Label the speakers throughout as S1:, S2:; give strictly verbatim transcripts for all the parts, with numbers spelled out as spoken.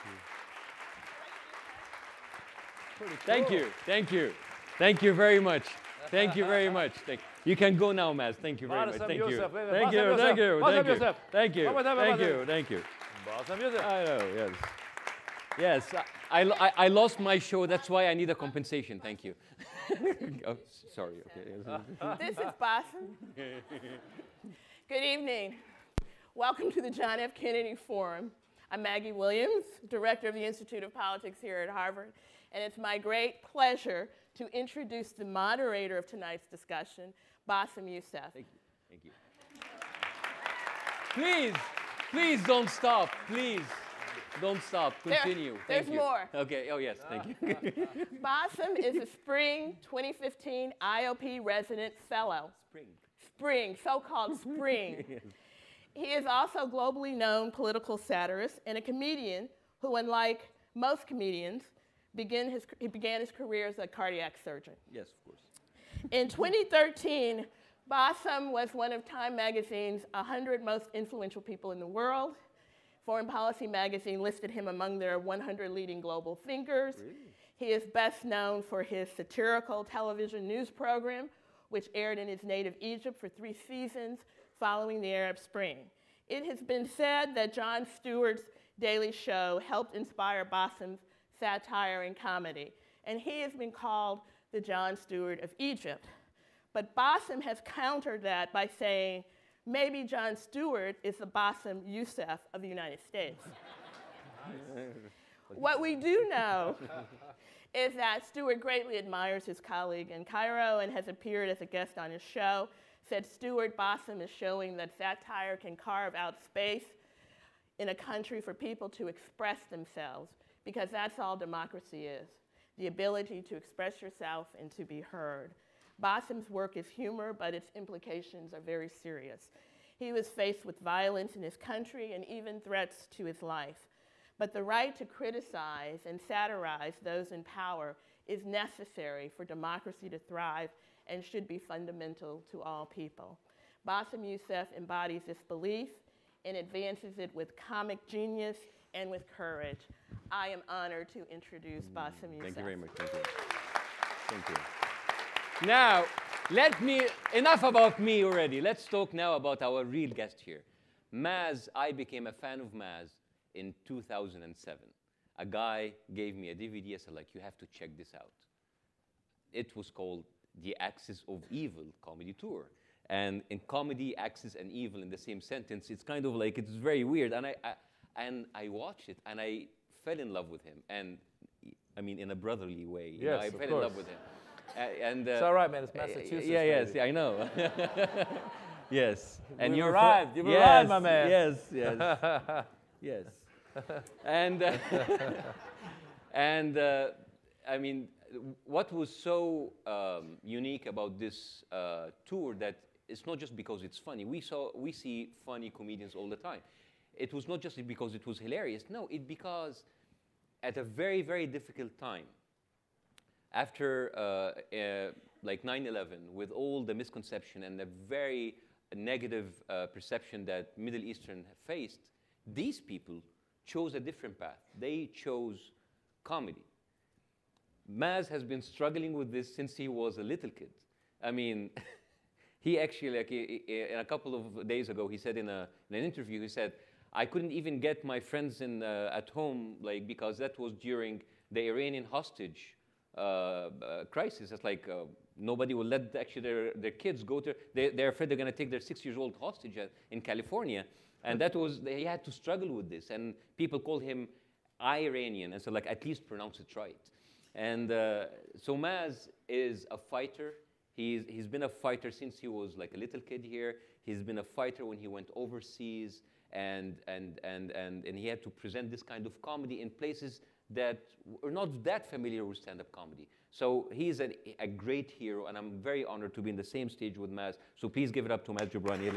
S1: Cool.
S2: Thank you. Thank you. Thank you very much. Thank you very much. Thank you can go now, Maz. Thank you very much. Thank you. Thank you. Thank you. Thank you. Thank you. Thank you. Thank you.
S1: Bassem Youssef.
S2: I know. Yes. Yes. I, I, I lost my show. That's why I need a compensation. Thank you. Oh, sorry. Okay.
S3: This is Bassem. Good evening. Welcome to the John F. Kennedy Forum. I'm Maggie Williams, Director of the Institute of Politics here at Harvard, and it's my great pleasure to introduce the moderator of tonight's discussion, Bassem Youssef.
S2: Thank you. Thank you. Please, please don't stop. Please, don't stop. Continue.
S3: There,
S2: Thank
S3: there's
S2: you.
S3: more.
S2: Okay. Oh yes. Thank you.
S3: Bassem is a Spring twenty fifteen I O P Resident Fellow.
S2: Spring.
S3: Spring, so-called Spring.
S2: Yes.
S3: He is also a globally known political satirist and a comedian who, unlike most comedians, begin his, he began his career as a cardiac surgeon.
S2: Yes, of course.
S3: In twenty thirteen, Bassem was one of Time magazine's one hundred most influential people in the world. Foreign Policy magazine listed him among their one hundred leading global thinkers.
S2: Really?
S3: He is best known for his satirical television news program, which aired in his native Egypt for three seasons following the Arab Spring. It has been said that Jon Stewart's Daily Show helped inspire Bassem's satire and comedy, and he has been called the Jon Stewart of Egypt. But Bassem has countered that by saying, maybe Jon Stewart is the Bassem Youssef of the United States. What we do know is that Stewart greatly admires his colleague in Cairo and has appeared as a guest on his show. Said Stewart, Bassem is showing that satire can carve out space in a country for people to express themselves, because that's all democracy is, the ability to express yourself and to be heard. Bassem's work is humor, but its implications are very serious. He was faced with violence in his country and even threats to his life. But the right to criticize and satirize those in power is necessary for democracy to thrive and should be fundamental to all people. Bassem Youssef embodies this belief and advances it with comic genius and with courage. I am honored to introduce mm, Bassem Youssef.
S2: Thank you very much. Thank you. Thank you. Now, let me, enough about me already. Let's talk now about our real guest here. Maz, I became a fan of Maz in two thousand seven. A guy gave me a D V D and said, like, you have to check this out. It was called The Axis of Evil Comedy Tour. And in comedy, axis and evil in the same sentence, it's kind of like, it's very weird. And I, I, and I watched it, and I fell in love with him. And I mean, in a brotherly way. You
S1: yes,
S2: know, I
S1: of
S2: fell
S1: course.
S2: in love with him. Uh, and, uh,
S1: it's all right, man. It's Massachusetts.
S2: Yeah, yes, yeah, I know. Yes. And
S1: You've
S2: you're
S1: arrived. You've
S2: yes,
S1: arrived, my man.
S2: Yes, yes. Yes. And, uh, and uh, I mean, what was so um, unique about this uh, tour that it's not just because it's funny. We saw, we see funny comedians all the time. It was not just because it was hilarious. No, it because at a very, very difficult time, after uh, uh, like nine eleven, with all the misconception and the very negative uh, perception that Middle Eastern have faced, these people chose a different path. They chose comedy. Maz has been struggling with this since he was a little kid. I mean, he actually, like, in a couple of days ago, he said in, a, in an interview, he said, I couldn't even get my friends in, uh, at home, like, because that was during the Iranian hostage uh, uh, crisis. It's like uh, nobody will let actually their, their kids go to, they, they're afraid they're going to take their six-year-old hostage in California. And that was, he had to struggle with this. And people called him Iranian, and so like, at least pronounce it right. And uh, so Maz is a fighter. He's, he's been a fighter since he was like a little kid here. He's been a fighter when he went overseas, and, and, and, and, and he had to present this kind of comedy in places that were not that familiar with stand-up comedy. So he's a, a great hero, and I'm very honored to be in the same stage with Maz. So please give it up to Maz Jobrani.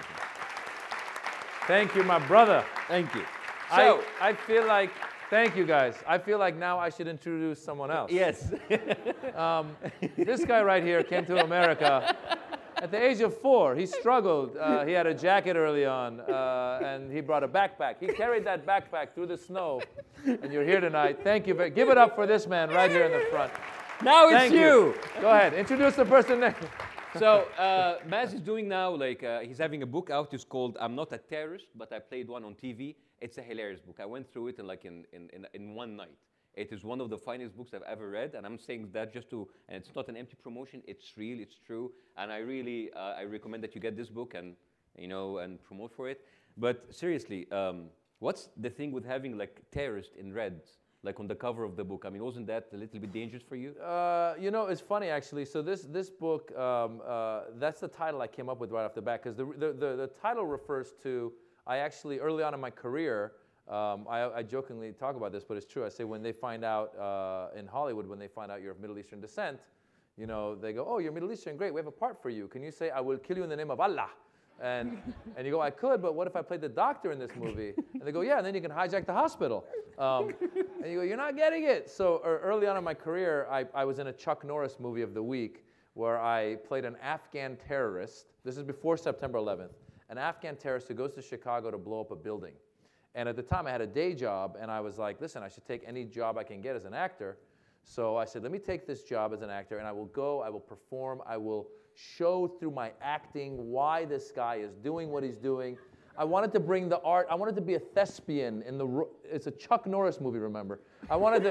S1: Thank you, my brother.
S2: Thank you.
S1: So, I, I feel like, thank you guys. I feel like now I should introduce someone else.
S2: Yes.
S1: um, this guy right here came to America At the age of four, he struggled. Uh, he had a jacket early on, uh, and he brought a backpack. He carried that backpack through the snow, and you're here tonight. Thank you. For, give it up for this man right here in the front.
S2: Now it's
S1: Thank
S2: you.
S1: you. Go ahead. Introduce the person next.
S2: So uh, Maz is doing now, like, uh, he's having a book out. It's called I'm Not a Terrorist, but I Played One on T V. It's a hilarious book. I went through it in, like, in, in, in, in one night. It is one of the finest books I've ever read, and I'm saying that just to, and it's not an empty promotion, it's real, it's true, and I really, uh, I recommend that you get this book and, you know, and promote for it. But seriously, um, what's the thing with having, like, terrorist in red, like on the cover of the book? I mean, wasn't that a little bit dangerous for you?
S1: Uh, you know, it's funny, actually. So this, this book, um, uh, that's the title I came up with right off the bat, because the, the, the, the title refers to, I actually, early on in my career, Um, I, I jokingly talk about this, but it's true. I say when they find out uh, in Hollywood, when they find out you're of Middle Eastern descent, you know, they go, oh, you're Middle Eastern, great, we have a part for you. Can you say, I will kill you in the name of Allah? And, and you go, I could, but what if I played the doctor in this movie? And they go, yeah, and then you can hijack the hospital. Um, and you go, you're not getting it. So er, early on in my career, I, I was in a Chuck Norris movie of the week where I played an Afghan terrorist. This is before September eleventh. An Afghan terrorist who goes to Chicago to blow up a building. And at the time, I had a day job, and I was like, listen, I should take any job I can get as an actor. So I said, let me take this job as an actor, and I will go, I will perform, I will show through my acting why this guy is doing what he's doing. I wanted to bring the art. I wanted to be a thespian in the, it's a Chuck Norris movie, remember? I wanted to,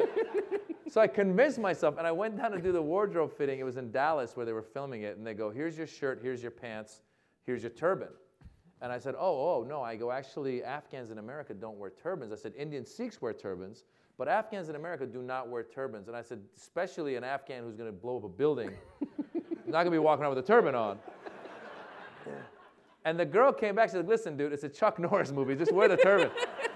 S1: so I convinced myself, and I went down to do the wardrobe fitting. It was in Dallas where they were filming it, and they go, here's your shirt, here's your pants, here's your turban. And I said, oh, oh, no. I go, actually, Afghans in America don't wear turbans. I said, Indian Sikhs wear turbans, but Afghans in America do not wear turbans. And I said, especially an Afghan who's going to blow up a building, not going to be walking around with a turban on. Yeah. And the girl came back, she said, listen, dude, it's a Chuck Norris movie. Just wear the turban.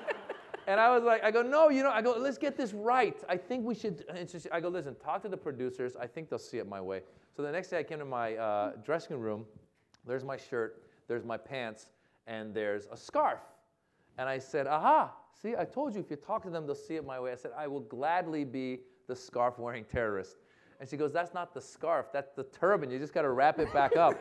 S1: And I was like, I go, no, you know, I go, let's get this right. I think we should, I go, listen, talk to the producers. I think they'll see it my way. So the next day I came to my uh, dressing room. There's my shirt. There's my pants. And there's a scarf. And I said, aha, see, I told you if you talk to them, they'll see it my way. I said, I will gladly be the scarf-wearing terrorist. And she goes, that's not the scarf, that's the turban. You just got to wrap it back up.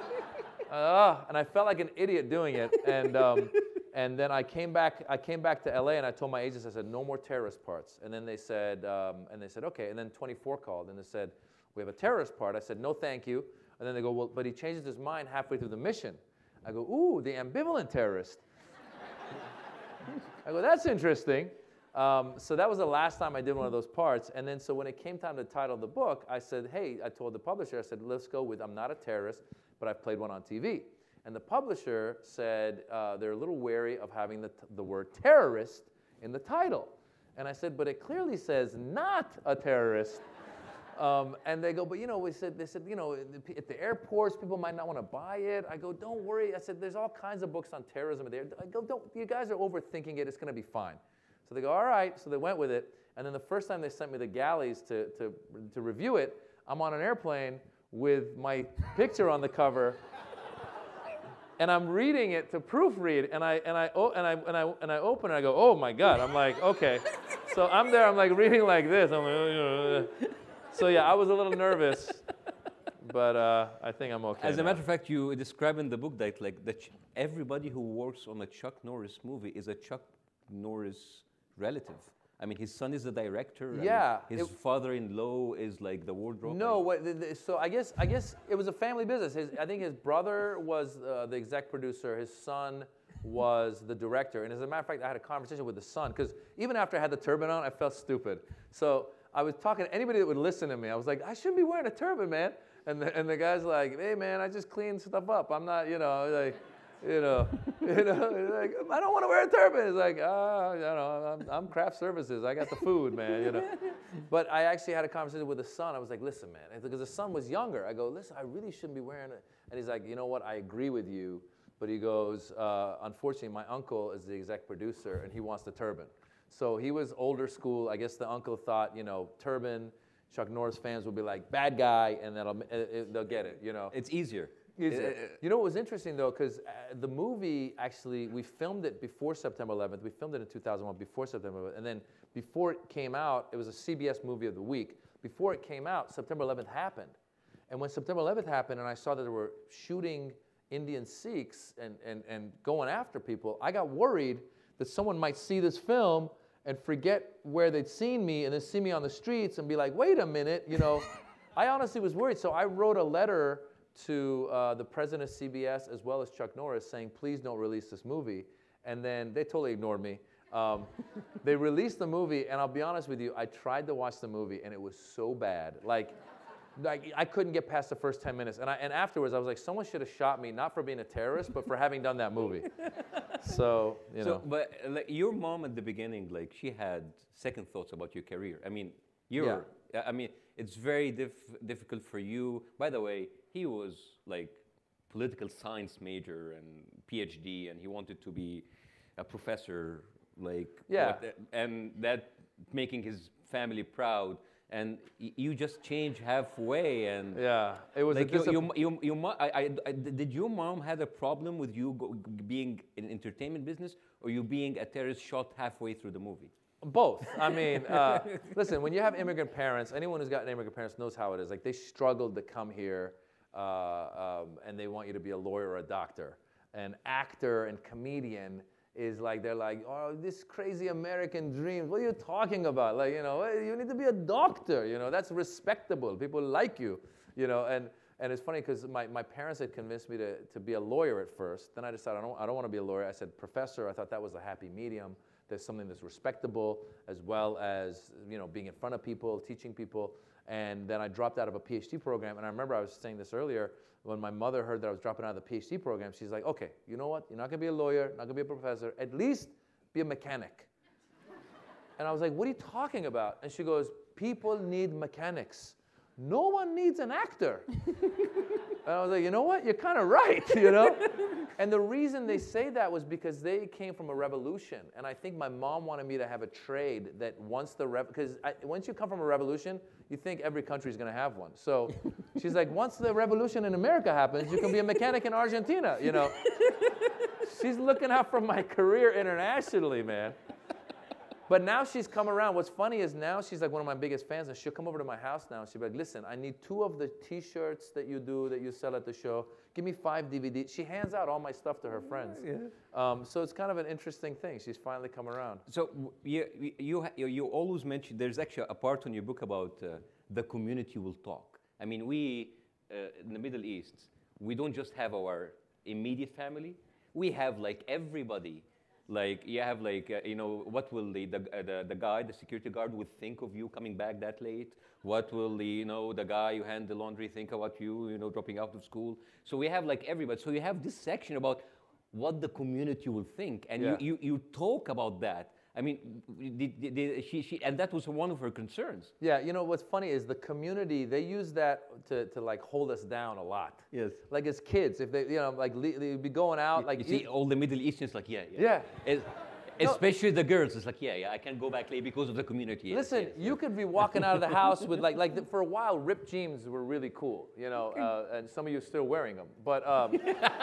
S1: uh, and I felt like an idiot doing it. And, um, and then I came back, I came back to L A, and I told my agents, I said, no more terrorist parts. And then they said, um, and they said, okay. And then twenty-four called, and they said, we have a terrorist part. I said, no, thank you. And then they go, well, but he changes his mind halfway through the mission. I go, ooh, the ambivalent terrorist. I go, that's interesting. Um, so that was the last time I did one of those parts. And then so when it came time to title the book, I said, hey, I told the publisher, I said, let's go with I'm not a terrorist, but I've played one on T V. And the publisher said uh, they're a little wary of having the, the word terrorist in the title. And I said, but it clearly says not a terrorist. Um, and they go, but you know, we said, they said, you know, at the airports, people might not want to buy it. I go, don't worry. I said, there's all kinds of books on terrorism there. I go, don't, you guys are overthinking it. It's going to be fine. So they go, all right. So they went with it. And then the first time they sent me the galleys to, to, to review it, I'm on an airplane with my picture on the cover. And I'm reading it to proofread, and I and I oh, and I and I and I open it. And I go, oh my God! I'm like, okay. So I'm there. I'm like reading like this. I'm like, oh, you know. So yeah, I was a little nervous, but uh, I think I'm okay.
S2: As
S1: now.
S2: a matter of fact, you describe in the book that like that everybody who works on a Chuck Norris movie is a Chuck Norris relative. I mean, his son is the director.
S1: Yeah.
S2: I mean, his father-in-law is like the wardrobe.
S1: No, what, the, the, so I guess I guess it was a family business. His, I think his brother was uh, the exec producer. His son was the director. And as a matter of fact, I had a conversation with the son because even after I had the turban on, I felt stupid. So I was talking to anybody that would listen to me. I was like, I shouldn't be wearing a turban, man. And the, and the guy's like, hey, man, I just clean stuff up. I'm not, you know, like. You know, you know, like, I don't want to wear a turban. It's like, ah, uh, you know, I'm, I'm craft services. I got the food, man, you know. But I actually had a conversation with the son. I was like, listen, man, because the son was younger. I go, listen, I really shouldn't be wearing it. And he's like, you know what, I agree with you. But he goes, uh, unfortunately, my uncle is the exec producer, and he wants the turban. So he was older school. I guess the uncle thought, you know, turban, Chuck Norris fans will be like, bad guy, and then it, it, they'll get it, you know.
S2: It's easier.
S1: It, you know what was interesting though, because uh, the movie actually, we filmed it before September eleventh. We filmed it in two thousand one before September eleventh. And then before it came out, it was a C B S movie of the week. Before it came out, September eleventh happened. And when September eleventh happened and I saw that they were shooting Indian Sikhs and, and, and going after people, I got worried that someone might see this film and forget where they'd seen me and then see me on the streets and be like, wait a minute, you know. I honestly was worried. So I wrote a letter to uh, the president of C B S as well as Chuck Norris saying, please don't release this movie. And then they totally ignored me. Um, they released the movie, and I'll be honest with you, I tried to watch the movie, and it was so bad. Like, like I couldn't get past the first ten minutes. And, I, and afterwards, I was like, someone should have shot me, not for being a terrorist, but for having done that movie. So, you
S2: so,
S1: know.
S2: But like, your mom at the beginning, like, she had second thoughts about your career. I mean, you're, yeah. I mean, it's very diff difficult for you. By the way, he was like political science major and PhD, and he wanted to be a professor, like,
S1: yeah.
S2: What, and that making his family proud. And you just change halfway, and
S1: yeah, it was
S2: like
S1: a
S2: your, your, your, your mom. I, I, I, did your mom have a problem with you go, being in entertainment business, or you being a terrorist shot halfway through the movie?
S1: Both. I mean, uh, listen, when you have immigrant parents, anyone who's got immigrant parents knows how it is. Like, they struggled to come here, uh, um, and they want you to be a lawyer or a doctor. An actor and comedian is like, they're like, oh, this crazy American dream. What are you talking about? Like, you know, you need to be a doctor. You know, that's respectable. People like you. You know, and and it's funny because my, my parents had convinced me to, to be a lawyer at first. Then I decided I don't, I don't want to be a lawyer. I said professor. I thought that was a happy medium. There's something that's respectable as well as, you know, being in front of people, teaching people. And then I dropped out of a PhD program. And I remember I was saying this earlier, when my mother heard that I was dropping out of the PhD program, she's like, okay, you know what? You're not going to be a lawyer, not going to be a professor. At least be a mechanic. And I was like, what are you talking about? And she goes, people need mechanics. No one needs an actor. And I was like, you know what? You're kind of right, you know? And the reason they say that was because they came from a revolution. And I think my mom wanted me to have a trade that once the, because once you come from a revolution, you think every country is going to have one. So she's like, once the revolution in America happens, you can be a mechanic in Argentina, you know? She's looking out for my career internationally, man. But now she's come around. What's funny is now she's like one of my biggest fans, and she'll come over to my house now. She'll be like, listen, I need two of the T-shirts that you do, that you sell at the show. Give me five D V Ds. She hands out all my stuff to her friends. Yeah. Um, so it's kind of an interesting thing. She's finally come around.
S2: So you, you, you, you always mention, there's actually a part in your book about uh, the community will talk. I mean, we, uh, in the Middle East, we don't just have our immediate family. We have like everybody. Like, you have like, uh, you know, what will the, the, uh, the, the guy, the security guard would think of you coming back that late? What will the, you know, the guy who hand the laundry think about you, you know, dropping out of school? So we have like everybody. So you have this section about what the community will think. And yeah. you, you, you talk about that. I mean, did, did, did she, she, and that was one of her concerns.
S1: Yeah, you know, what's funny is the community, they use that to, to like hold us down a lot.
S2: Yes.
S1: Like as kids, if they, you know, like they'd be going out, like.
S2: You see, all the Middle Easterns like, yeah, yeah.
S1: Yeah.
S2: It, especially no. the girls, it's like, yeah, yeah, I can't go back late because of the community. Yes,
S1: Listen,
S2: yes,
S1: you
S2: yes.
S1: could be walking out of the house with like, like the, for a while, ripped jeans were really cool, you know, uh, and some of you are still wearing them. But, um,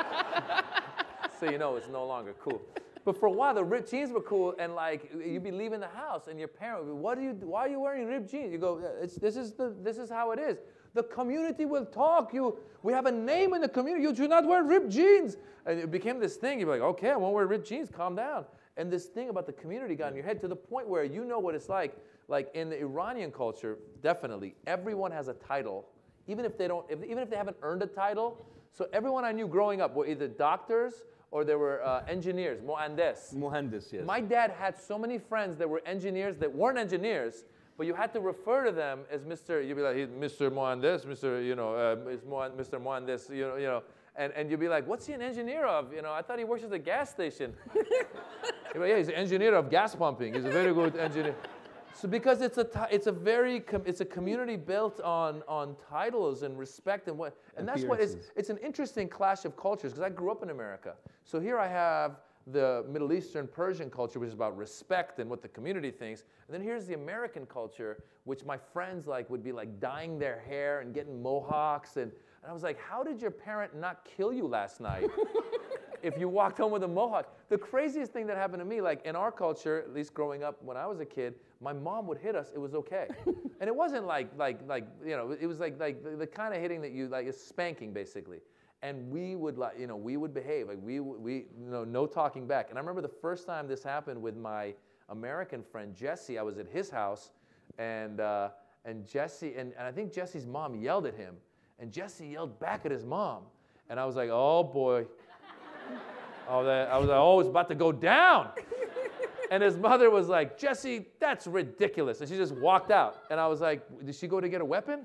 S1: so you know it's no longer cool. But for a while, the ripped jeans were cool, and like you'd be leaving the house, and your parent would be, "What do you? Why are you wearing ripped jeans?" You go, "It's this is the this is how it is. The community will talk. You, we have a name in the community. You do not wear ripped jeans." And it became this thing. You're like, "Okay, I won't wear ripped jeans. Calm down." And this thing about the community got in your head to the point where you know what it's like. Like in the Iranian culture, definitely everyone has a title, even if they don't, if, even if they haven't earned a title. So everyone I knew growing up were either doctors or there were uh, engineers, muhandes.
S2: Muhandes, yes.
S1: My dad had so many friends that were engineers that weren't engineers, but you had to refer to them as Mister You'd be like, Mister Muhandes, Mister You know, uh, Mister Muhandes, you know, you know, and and you'd be like, what's he an engineer of? You know, I thought he works at a gas station. You'd be like, yeah, he's an engineer of gas pumping. He's a very good engineer. So because it's a it's a very com it's a community built on on titles and respect and what and that's what it's it's an interesting clash of cultures because I grew up in America. So here I have the Middle Eastern Persian culture, which is about respect and what the community thinks, and then here's the American culture, which my friends like would be like dyeing their hair and getting mohawks, and, and I was like, how did your parent not kill you last night? if you walked home with a mohawk. The craziest thing that happened to me, like in our culture, at least growing up when I was a kid, my mom would hit us. It was okay, and it wasn't like like like you know, it was like like the, the kind of hitting that you like is spanking basically. And we would like you know we would behave like we we you know no talking back. And I remember the first time this happened with my American friend Jesse. I was at his house, and uh, and Jesse and, and I think Jesse's mom yelled at him, and Jesse yelled back at his mom, and I was like, oh boy, oh that I was like, oh it's about to go down. And his mother was like, Jesse, that's ridiculous. And she just walked out. And I was like, did she go to get a weapon?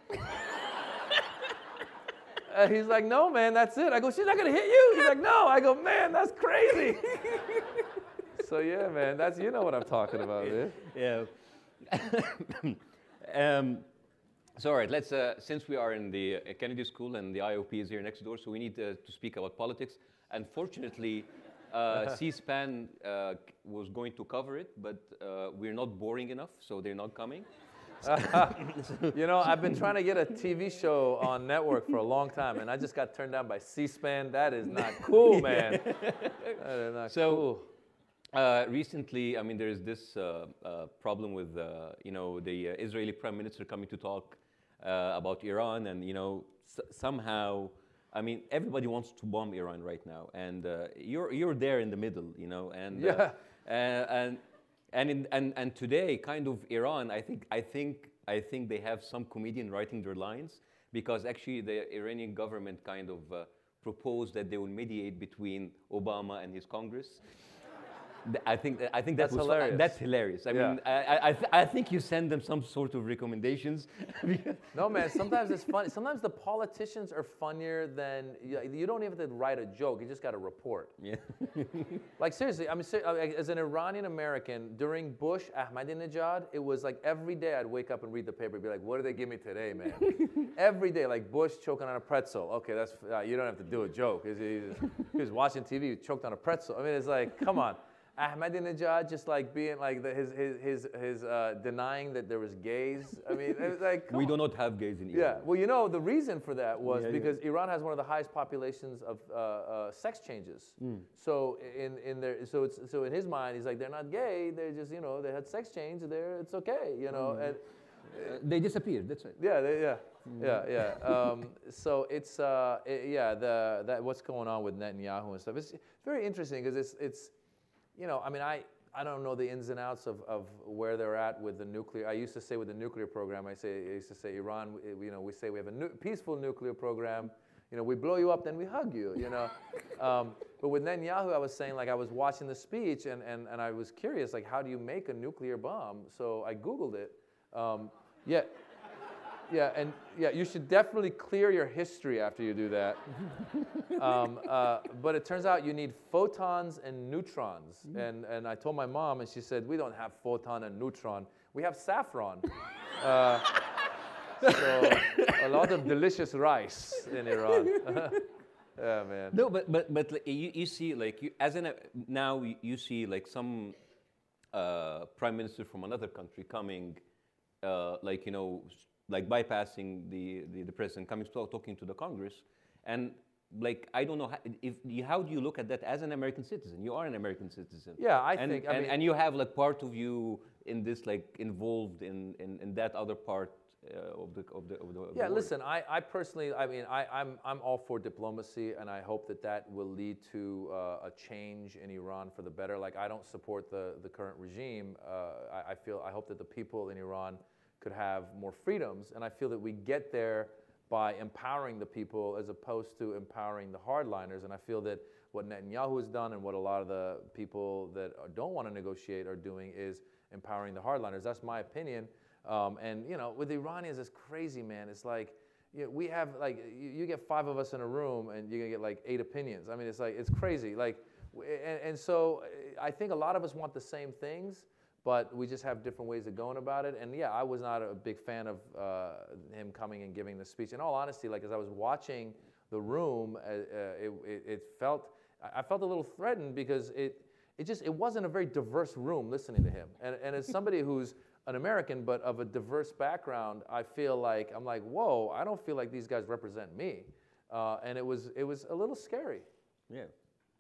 S1: And he's like, no, man, that's it. I go, she's not going to hit you? He's like, no. I go, man, that's crazy. So, yeah, man, that's, you know what I'm talking about, man.
S2: Yeah. um, so, all right, let's, uh, since we are in the uh, Kennedy School and the I O P is here next door, so we need uh, to speak about politics. Unfortunately, uh, C-SPAN uh, was going to cover it, but uh, we're not boring enough, so they're not coming.
S1: You know, I've been trying to get a T V show on network for a long time, and I just got turned down by C-SPAN. That is not cool, man. That is not
S2: so,
S1: cool.
S2: Uh, recently, I mean, there is this uh, uh, problem with, uh, you know, the uh, Israeli prime minister coming to talk uh, about Iran, and, you know, s somehow, I mean, everybody wants to bomb Iran right now, and uh, you're you're there in the middle, you know, and
S1: yeah,
S2: uh, uh, and and in, and and today, kind of Iran, I think I think I think they have some comedian writing their lines, because actually the Iranian government kind of uh, proposed that they will mediate between Obama and his Congress. I think I think that
S1: that's
S2: was
S1: hilarious.
S2: That's hilarious. I
S1: yeah.
S2: mean, I I, th I think you send them some sort of recommendations.
S1: No, man. Sometimes it's funny. Sometimes the politicians are funnier than you, you don't even have to write a joke. You just got to report.
S2: Yeah.
S1: Like seriously, I mean, as an Iranian American during Bush, Ahmadinejad, it was like every day I'd wake up and read the paper, and be like, "What did they give me today, man?" Every day, like Bush choking on a pretzel. Okay, that's uh, you don't have to do a joke. He was, he was watching T V, he choked on a pretzel. I mean, it's like, come on. Ahmadinejad just like being like the, his his his, his uh, denying that there was gays. I mean, it was like
S2: we do not have gays in Iran.
S1: Yeah, well, you know, the reason for that was
S2: yeah,
S1: because
S2: yeah.
S1: Iran has one of the highest populations of uh, uh, sex changes. Mm. So in in their so it's so in his mind, he's like they're not gay. They're just you know they had sex change. There, it's okay. You know, mm. and
S2: uh, they disappeared. That's right.
S1: Yeah, they, yeah. Mm. Yeah, yeah. Um, so it's uh, it, yeah the that what's going on with Netanyahu and stuff. It's, it's very interesting because it's it's. You know, I mean, I, I don't know the ins and outs of, of where they're at with the nuclear. I used to say with the nuclear program, I say I used to say Iran. You know, we say we have a nu peaceful nuclear program. You know, we blow you up, then we hug you. You know, um, but with Netanyahu, I was saying like I was watching the speech and and and I was curious like how do you make a nuclear bomb? So I Googled it. Um, yeah. Yeah, and yeah, you should definitely clear your history after you do that. um, uh, but it turns out you need photons and neutrons. Mm. And, and I told my mom, and she said, we don't have photon and neutron. We have saffron. uh, so a lot of delicious rice in Iran. Yeah, man.
S2: No, but but but like, you, you see, like you, as in a, now you, you see like some uh, prime minister from another country coming, uh, like you know. like bypassing the, the, the president, coming to talking to the Congress. And like, I don't know, how, if, how do you look at that as an American citizen? You are an American citizen.
S1: Yeah, I
S2: and,
S1: think, I
S2: and,
S1: mean,
S2: and you have like part of you in this, like involved in, in, in that other part uh, of the, of the, of the of
S1: Yeah,
S2: the
S1: listen, I, I personally, I mean, I, I'm, I'm all for diplomacy, and I hope that that will lead to uh, a change in Iran for the better. Like, I don't support the, the current regime. Uh, I, I feel, I hope that the people in Iran could have more freedoms, and I feel that we get there by empowering the people as opposed to empowering the hardliners. And I feel that what Netanyahu has done and what a lot of the people that don't want to negotiate are doing is empowering the hardliners. That's my opinion. Um, and you know, with the Iranians, it's crazy, man. It's like you know, we have like you, you get five of us in a room, and you're gonna get like eight opinions. I mean, it's like it's crazy. Like, and, and so I think a lot of us want the same things, but we just have different ways of going about it. And yeah, I was not a big fan of uh, him coming and giving the speech. In all honesty, like as I was watching the room, uh, it, it, it felt, I felt a little threatened because it, it just, it wasn't a very diverse room listening to him. And, and as somebody who's an American, but of a diverse background, I feel like, I'm like, whoa, I don't feel like these guys represent me. Uh, and it was, it was a little scary.
S2: Yeah.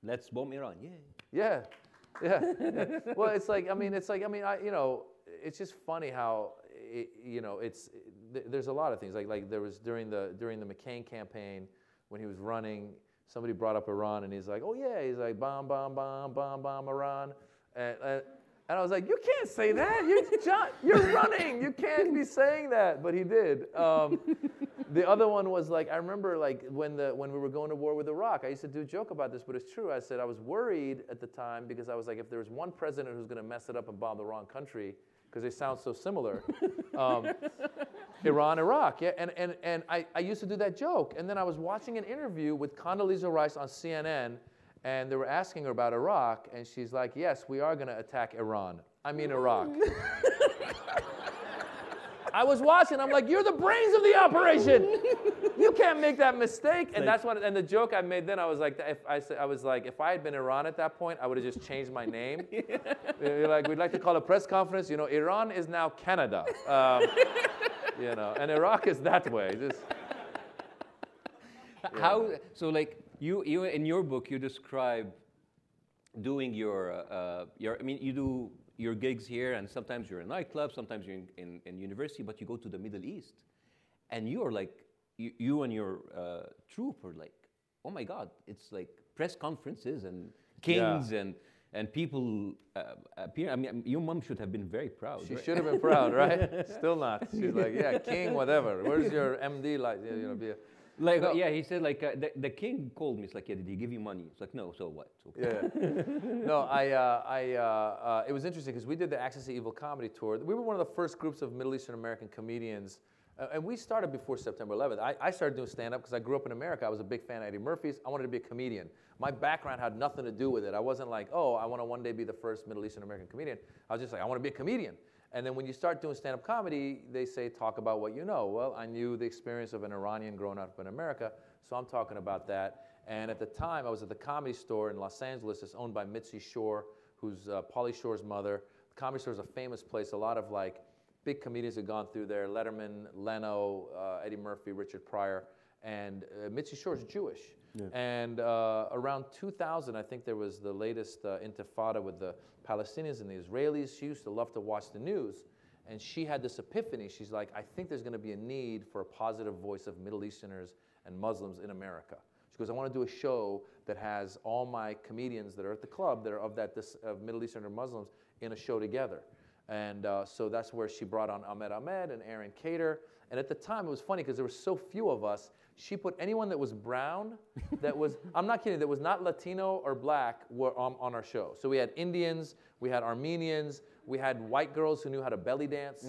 S2: Let's bomb Iran. Yeah.
S1: Yeah, yeah. yeah. Well, it's like, I mean, it's like, I mean, I, you know, it's just funny how, it, you know, it's, th there's a lot of things. Like, like there was during the, during the McCain campaign, when he was running, somebody brought up Iran, and he's like, oh yeah, he's like, bomb, bomb, bomb, bomb, bomb Iran. And, and, and I was like, you can't say that. You, John, you're running. You can't be saying that. But he did. Um, the other one was like, I remember like when, the, when we were going to war with Iraq, I used to do a joke about this, but it's true. I said I was worried at the time because I was like, if there was one president who's going to mess it up and bomb the wrong country, because they sound so similar, um, Iran, Iraq. Yeah? And, and, and I, I used to do that joke. And then I was watching an interview with Condoleezza Rice on C N N, and they were asking her about Iraq, and she's like, yes, we are going to attack Iran. I mean Iraq. I was watching, I'm like, you're the brains of the operation. You can't make that mistake. And that's what, and the joke I made then, I was like, if I, I was like, if I had been Iran at that point, I would have just changed my name. You're like, we'd like to call a press conference, you know, Iran is now Canada. Um, you know, and Iraq is that way. Just,
S2: How, so like, You, you, in your book, you describe doing your, uh, your, I mean, you do your gigs here, and sometimes you're in a nightclub, sometimes you're in, in, in university, but you go to the Middle East. And you're like, you, you and your uh, troupe are like, oh my God, it's like press conferences and kings yeah. and, and people uh, appear. I mean, your mom should have been very proud.
S1: She
S2: right?
S1: should have been proud, right? Still not. She's like, yeah, king, whatever. Where's your M D like, you know, be a,
S2: Like,
S1: no.
S2: yeah, he said, like, uh, the, the king called me. It's like, yeah, did he give you money? It's like, no, so what? Okay.
S1: Yeah. No, I, uh, I, uh, uh, it was interesting because we did the Axis to Evil comedy tour. We were one of the first groups of Middle Eastern American comedians, uh, and we started before September eleventh. I, I started doing stand-up because I grew up in America. I was a big fan of Eddie Murphy's. I wanted to be a comedian. My background had nothing to do with it. I wasn't like, oh, I want to one day be the first Middle Eastern American comedian. I was just like, I want to be a comedian. And then when you start doing stand-up comedy, they say, talk about what you know. Well, I knew the experience of an Iranian growing up in America, so I'm talking about that. And at the time, I was at the Comedy Store in Los Angeles. It's owned by Mitzi Shore, who's uh, Pauly Shore's mother. The Comedy Store is a famous place. A lot of like big comedians have gone through there. Letterman, Leno, uh, Eddie Murphy, Richard Pryor. And uh, Mitzi Shore is Jewish. Yeah. And uh, around two thousand, I think there was the latest uh, intifada with the Palestinians and the Israelis. She used to love to watch the news. And she had this epiphany. She's like, I think there's going to be a need for a positive voice of Middle Easterners and Muslims in America. She goes, I want to do a show that has all my comedians that are at the club that are of that this, of Middle Eastern or Muslims in a show together. And uh, so that's where she brought on Ahmed Ahmed and Aaron Cater. And at the time, it was funny because there were so few of us. She put anyone that was brown, that was, I'm not kidding, that was not Latino or black were on, on our show. So we had Indians, we had Armenians, we had white girls who knew how to belly dance.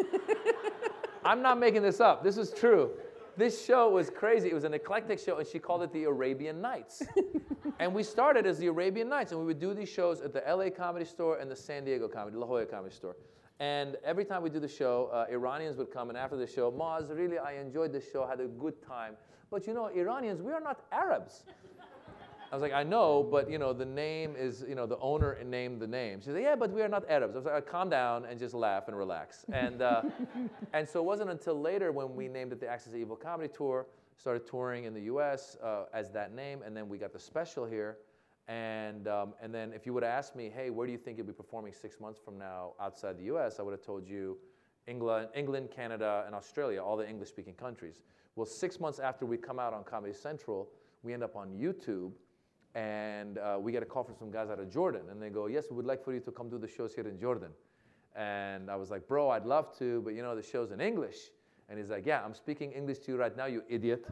S1: I'm not making this up. This is true. This show was crazy. It was an eclectic show, and she called it the Arabian Nights. And we started as the Arabian Nights, and we would do these shows at the L A Comedy Store and the San Diego Comedy, La Jolla Comedy Store. And every time we do the show, uh, Iranians would come, and after the show, Maz, really, I enjoyed the show, had a good time. But you know, Iranians, we are not Arabs. I was like, I know, but you know, the name is, you know, the owner named the name. She said, yeah, but we are not Arabs. I was like, calm down and just laugh and relax. And, uh, and so it wasn't until later when we named it the Axis to Evil Comedy Tour, started touring in the U S uh, as that name, and then we got the special here. And, um, and then if you would have asked me, hey, where do you think you'll be performing six months from now outside the U S, I would have told you England, England, Canada, and Australia, all the English-speaking countries. Well, six months after we come out on Comedy Central, we end up on YouTube, and uh, we get a call from some guys out of Jordan, and they go, yes, we would like for you to come do the shows here in Jordan. And I was like, bro, I'd love to, but you know, the show's in English. And he's like, yeah, I'm speaking English to you right now, you idiot.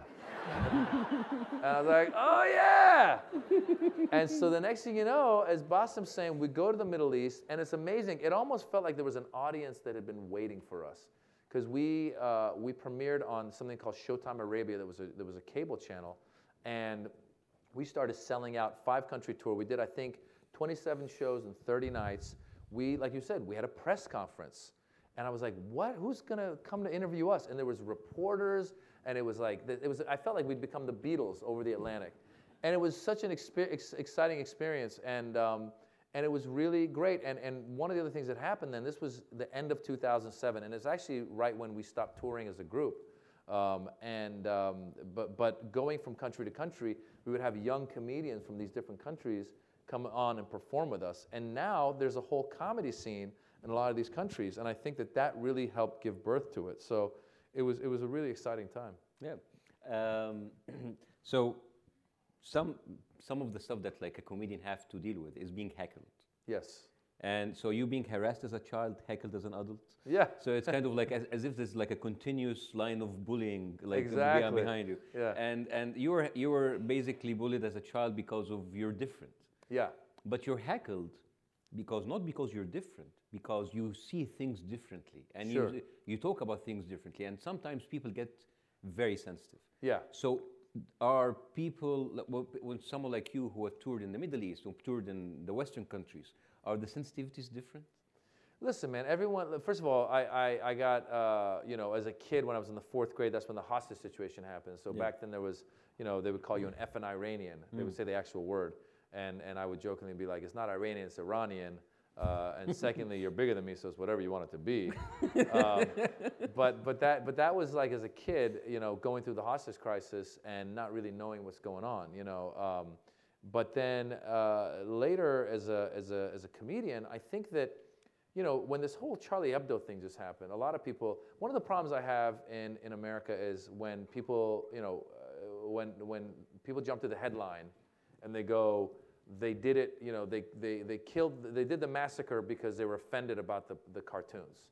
S1: And I was like, oh yeah! And so the next thing you know, as Bassem's saying, we go to the Middle East, and it's amazing. It almost felt like there was an audience that had been waiting for us. Because we, uh, we premiered on something called Showtime Arabia, that was, a, that was a cable channel. And we started selling out five-country tour. We did, I think, twenty-seven shows in thirty nights. We, like you said, we had a press conference. And I was like, what? Who's going to come to interview us? And there was reporters, and it was like, it was, I felt like we'd become the Beatles over the Atlantic. And it was such an exper ex exciting experience, and, um, and it was really great. And, and one of the other things that happened then, this was the end of two thousand seven, and it's actually right when we stopped touring as a group. Um, and, um, but, but going from country to country, we would have young comedians from these different countries come on and perform with us. And now there's a whole comedy scene in a lot of these countries, and I think that that really helped give birth to it. So it was, it was a really exciting time.
S2: Yeah. Um, so some, some of the stuff that like a comedian has to deal with is being heckled.
S1: Yes.
S2: And so you being harassed as a child, heckled as an adult.
S1: Yeah.
S2: So it's kind of like as, as if there's like a continuous line of bullying, like
S1: exactly.
S2: behind you.
S1: Yeah.
S2: And and you were you were basically bullied as a child because of you're different.
S1: Yeah.
S2: But you're heckled because not because you're different, because you see things differently, and
S1: sure.
S2: you you talk about things differently, and sometimes people get very sensitive.
S1: Yeah.
S2: So are people, when someone like you who have toured in the Middle East, who toured in the Western countries, are the sensitivities different?
S1: Listen, man, everyone, first of all, I, I, I got, uh, you know, as a kid when I was in the fourth grade, that's when the hostage situation happened. So yeah. back then there was, you know, they would call you an effing Iranian. Mm. They would say the actual word. And, and I would jokingly be like, it's not Iranian, it's Iranian. Uh, and secondly, you're bigger than me, so it's whatever you want it to be. um, but, but, that, but that was like as a kid, you know, going through the hostage crisis and not really knowing what's going on, you know. Um, but then uh, later as a, as, a, as a comedian, I think that, you know, when this whole Charlie Hebdo thing just happened, a lot of people, one of the problems I have in, in America is when people, you know, uh, when, when people jump to the headline and they go, they did it, you know, they, they, they killed, they did the massacre because they were offended about the, the cartoons.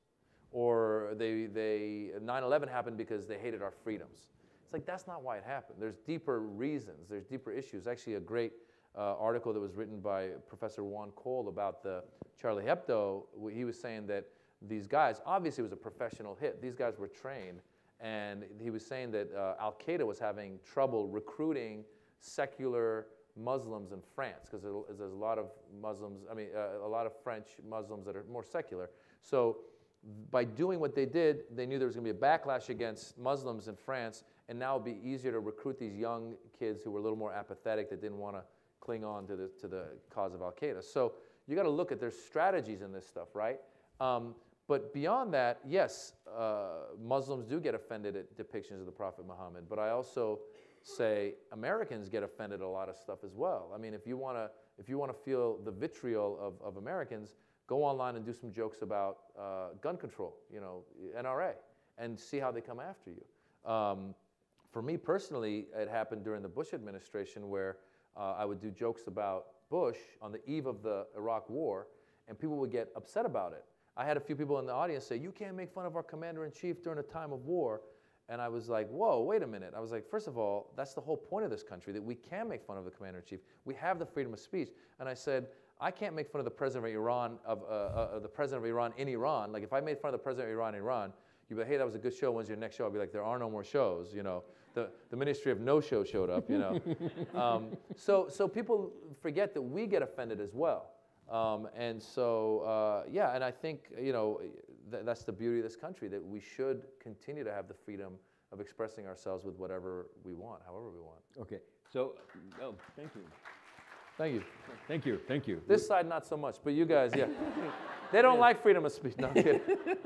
S1: Or they, they, nine eleven happened because they hated our freedoms. It's like, that's not why it happened. There's deeper reasons, there's deeper issues. Actually, a great uh, article that was written by Professor Juan Cole about the Charlie Hebdo, he was saying that these guys, obviously it was a professional hit, these guys were trained, and he was saying that uh, Al-Qaeda was having trouble recruiting secular Muslims in France, because there's a lot of Muslims, I mean, uh, a lot of French Muslims that are more secular. So by doing what they did, they knew there was going to be a backlash against Muslims in France, and now it would be easier to recruit these young kids who were a little more apathetic, that didn't want to cling on to the, to the cause of Al-Qaeda. So you got to look at, there's strategies in this stuff, right? Um, but beyond that, yes, uh, Muslims do get offended at depictions of the Prophet Muhammad, but I also say Americans get offended at a lot of stuff as well. I mean, if you want to if you want to feel the vitriol of, of Americans, go online and do some jokes about uh, gun control, you know, N R A, and see how they come after you. Um, for me personally, it happened during the Bush administration where uh, I would do jokes about Bush on the eve of the Iraq War, and people would get upset about it. I had a few people in the audience say, you can't make fun of our commander-in-chief during a time of war. And I was like, whoa, wait a minute. I was like, first of all, that's the whole point of this country, that we can make fun of the commander-in-chief. We have the freedom of speech. And I said, I can't make fun of the president of Iran, of uh, uh, the president of Iran in Iran. Like, if I made fun of the president of Iran in Iran, you'd be like, hey, that was a good show. When's your next show? I'd be like, there are no more shows. You know, the, the Ministry of No-Show showed up, you know. um, so, so people forget that we get offended as well. Um, and so, uh, yeah, and I think, you know, th that's the beauty of this country, that we should continue to have the freedom of expressing ourselves with whatever we want, however we want.
S2: Okay, so, oh, thank you.
S1: Thank you.
S2: Thank you, thank you.
S1: This side, not so much, but you guys, yeah. They don't like freedom of speech, no, I'm kidding.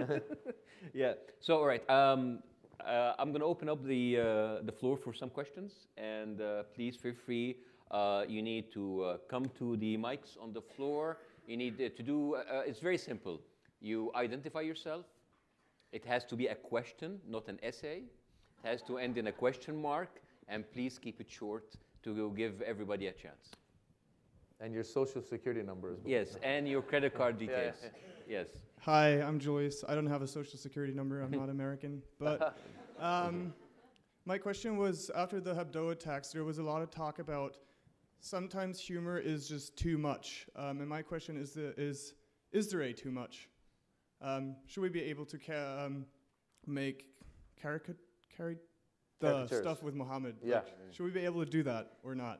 S2: Yeah, so, all right, um, uh, I'm gonna open up the, uh, the floor for some questions, and uh, please feel free. Uh, you need to uh, come to the mics on the floor. You need uh, to do, uh, it's very simple. You identify yourself. It has to be a question, not an essay. It has to end in a question mark, and please keep it short to give everybody a chance.
S1: And your social security number as well.
S2: Yes, and your credit card details. Yeah, yeah. Yes.
S4: Hi, I'm Joyce. I don't have a social security number. I'm not American. But um, my question was, after the Hebdo attacks, there was a lot of talk about sometimes humor is just too much. Um, and my question is, the, is, is there a too much? Um, should we be able to ca um, make caricature the stuff with Muhammad?
S1: Yeah.
S4: Like, should we be able to do that or not?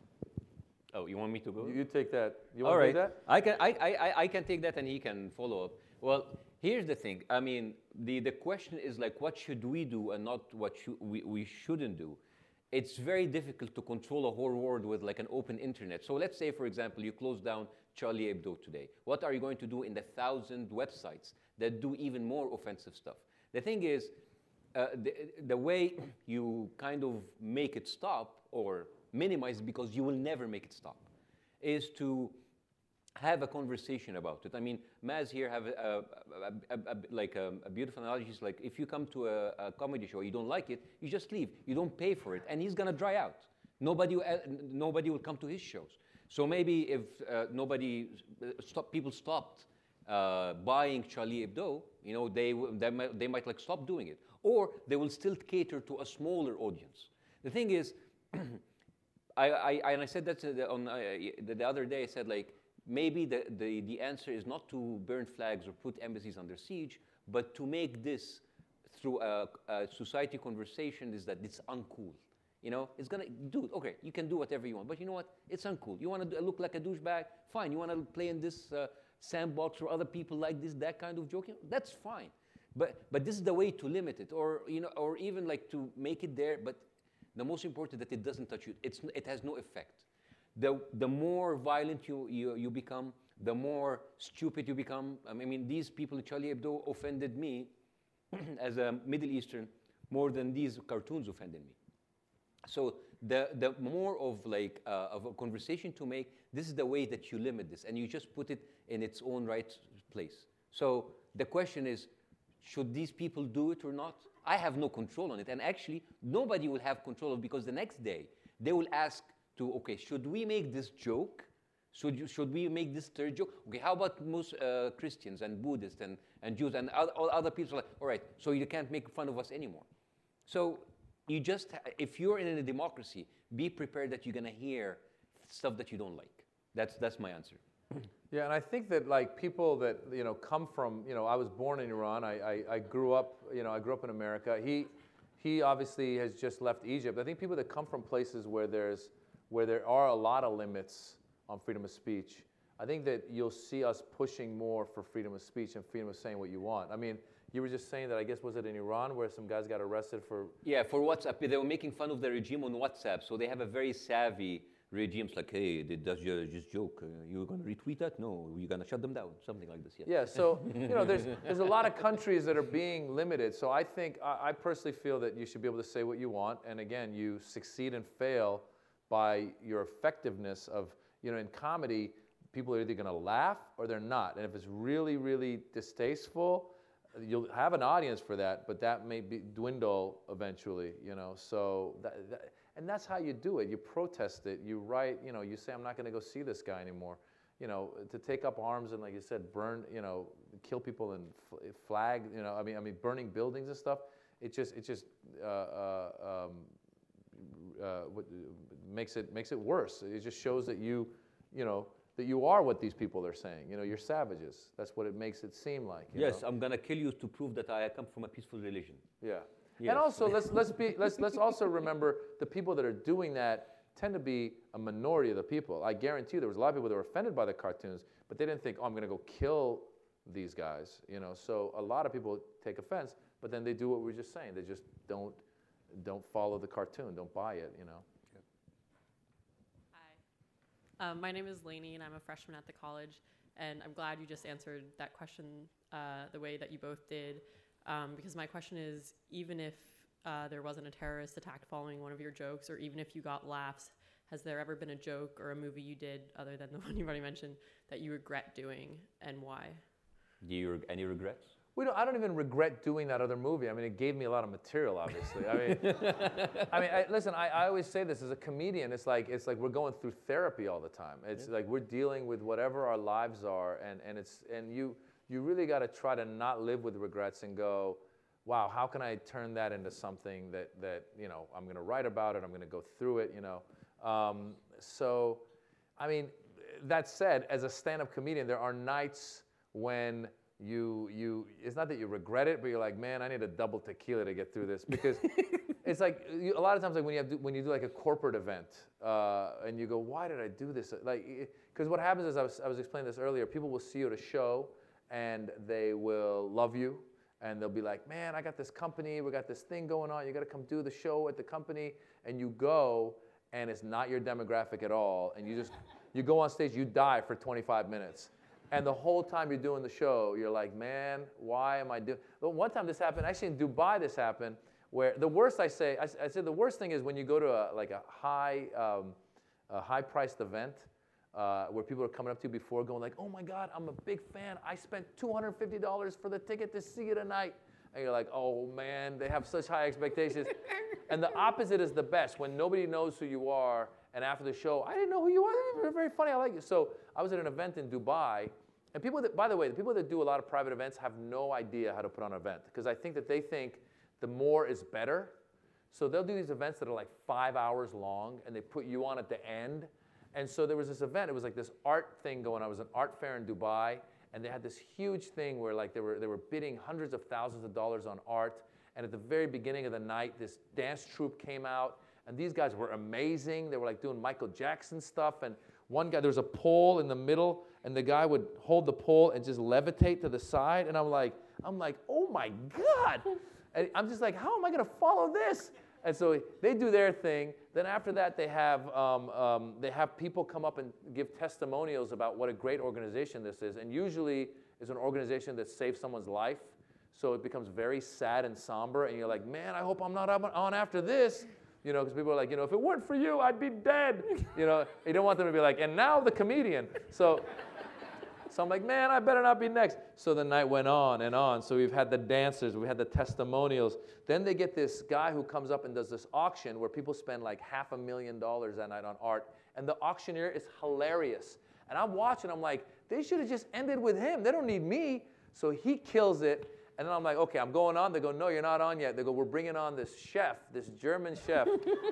S2: Oh, you want me to go?
S1: You, you take that. You
S2: All
S1: want
S2: right.
S1: to take that?
S2: I can, I, I, I can take that, and he can follow up. Well, here's the thing. I mean, the, the question is like, what should we do and not what shou we, we shouldn't do? It's very difficult to control a whole world with like an open internet. So let's say, for example, you close down Charlie Hebdo today. What are you going to do in the thousand websites that do even more offensive stuff? The thing is, uh, the, the way you kind of make it stop, or minimize it because you will never make it stop, is to have a conversation about it. I mean, Maz here have a, a, a, a, a, like a, a beautiful analogy. It's like if you come to a, a comedy show, you don't like it, you just leave. You don't pay for it, and he's gonna dry out. Nobody, uh, nobody will come to his shows. So maybe if uh, nobody, stop, people stopped uh, buying Charlie Hebdo, you know, they, they, might, they might like stop doing it. Or they will still cater to a smaller audience. The thing is, I, I, and I said that on, uh, the, the other day, I said like, maybe the, the, the answer is not to burn flags or put embassies under siege, but to make this through a, a society conversation is that it's uncool. You know, it's gonna, dude, okay, you can do whatever you want, but you know what? It's uncool. You wanna look like a douchebag? Fine. You wanna play in this uh, sandbox where other people like this, that kind of joking? That's fine. But, but this is the way to limit it, or, you know, or even like to make it there, but the most important that it doesn't touch you. It's, it has no effect. The, the more violent you, you, you become, the more stupid you become. I mean, these people at Charlie Hebdo offended me as a Middle Eastern more than these cartoons offended me. So the, the more of like uh, of a conversation to make, this is the way that you limit this, and you just put it in its own right place. So the question is, should these people do it or not? I have no control on it, and actually nobody will have control of it, because the next day they will ask to, okay, should we make this joke? Should, you, should we make this third joke? Okay, how about most uh, Christians and Buddhists and, and Jews and other, all other people? Like, all right, so you can't make fun of us anymore. So you just, if you're in a democracy, be prepared that you're gonna hear stuff that you don't like. That's, that's my answer.
S1: Yeah, and I think that like people that, you know, come from, you know, I was born in Iran, I, I, I grew up, you know, I grew up in America. He, he obviously has just left Egypt. I think people that come from places where there's, where there are a lot of limits on freedom of speech, I think that you'll see us pushing more for freedom of speech and freedom of saying what you want. I mean, you were just saying that, I guess, was it in Iran where some guys got arrested for...
S2: Yeah, for WhatsApp. They were making fun of the regime on WhatsApp, so they have a very savvy regime. It's like, hey, that's just joke. Uh, you're going to retweet that? No, you're going to shut them down. Something like this, yeah.
S1: Yeah, so, you know, there's, there's a lot of countries that are being limited. So I think, I, I personally feel that you should be able to say what you want. And again, you succeed and fail by your effectiveness of, you know, in comedy, people are either going to laugh or they're not. And if it's really, really distasteful, you'll have an audience for that, but that may be dwindle eventually, you know. So, that, that, and that's how you do it. You protest it. You write, you know, you say, I'm not going to go see this guy anymore. You know, to take up arms and, like you said, burn, you know, kill people and flag, you know, I mean, I mean, burning buildings and stuff. It just, it just uh, uh, um, uh, makes it makes it worse. It just shows that you, you know, that you are what these people are saying. You know, you're savages. That's what it makes it seem like. You
S2: yes,
S1: know?
S2: I'm gonna kill you to prove that I come from a peaceful religion.
S1: Yeah,
S2: yes.
S1: And also let's let's be let's let's also remember the people that are doing that tend to be a minority of the people. I guarantee you, there was a lot of people that were offended by the cartoons, but they didn't think, oh, I'm gonna go kill these guys. You know, so a lot of people take offense, but then they do what we were just saying. They just don't don't follow the cartoon, don't buy it. You know.
S5: Um, my name is Lainey, and I'm a freshman at the college, and I'm glad you just answered that question uh, the way that you both did, um, because my question is, even if uh, there wasn't a terrorist attack following one of your jokes, or even if you got laughs, has there ever been a joke or a movie you did, other than the one you've already mentioned, that you regret doing, and why?
S2: Do you reg- any regrets?
S1: We don't, I don't even regret doing that other movie. I mean, it gave me a lot of material, obviously. I mean, I mean, I, listen, I, I always say this as a comedian. It's like it's like we're going through therapy all the time. It's yeah. like we're dealing with whatever our lives are, and and it's and you you really got to try to not live with regrets and go, wow, how can I turn that into something that that you know I'm going to write about it. I'm going to go through it. You know, um, so I mean, that said, as a stand-up comedian, there are nights when You, you, it's not that you regret it, but you're like, man, I need a double tequila to get through this. Because it's like, you, a lot of times like when you, have to, when you do like a corporate event, uh, and you go, why did I do this? Like, because what happens is, I was, I was explaining this earlier, people will see you at a show, and they will love you, and they'll be like, man, I got this company, we got this thing going on, you gotta come do the show at the company, and you go, and it's not your demographic at all, and you just, you go on stage, you die for twenty-five minutes. And the whole time you're doing the show, you're like, man, why am I doing? Well, one time this happened, actually in Dubai this happened, where the worst I say, I, I said the worst thing is when you go to a, like a high, um, a high-priced event uh, where people are coming up to you before going like, oh my God, I'm a big fan. I spent two hundred fifty dollars for the ticket to see you tonight. And you're like, oh man, they have such high expectations. And the opposite is the best, when nobody knows who you are, and after the show, I didn't know who you are. You're very funny, I like you. So I was at an event in Dubai, and people that, by the way, the people that do a lot of private events have no idea how to put on an event, because I think that they think the more is better. So they'll do these events that are like five hours long, and they put you on at the end. And so there was this event, it was like this art thing going on. It was an art fair in Dubai, and they had this huge thing where like they were, they were bidding hundreds of thousands of dollars on art. And at the very beginning of the night, this dance troupe came out, and these guys were amazing. They were like doing Michael Jackson stuff, and one guy, there was a pole in the middle, and the guy would hold the pole and just levitate to the side, and I'm like, I'm like, oh my God. And I'm just like, how am I gonna follow this? And so they do their thing. Then after that, they have, um, um, they have people come up and give testimonials about what a great organization this is. And usually it's an organization that saves someone's life. So it becomes very sad and somber. And you're like, man, I hope I'm not on after this. You know, because people are like, you know, if it weren't for you, I'd be dead. You know, you don't want them to be like, and now the comedian. So, so I'm like, man, I better not be next. So the night went on and on. So we've had the dancers, we had the testimonials. Then they get this guy who comes up and does this auction where people spend like half a million dollars that night on art. And the auctioneer is hilarious. And I'm watching, I'm like, they should have just ended with him. They don't need me. So he kills it. And then I'm like, okay, I'm going on. They go, no, you're not on yet. They go, we're bringing on this chef, this German chef.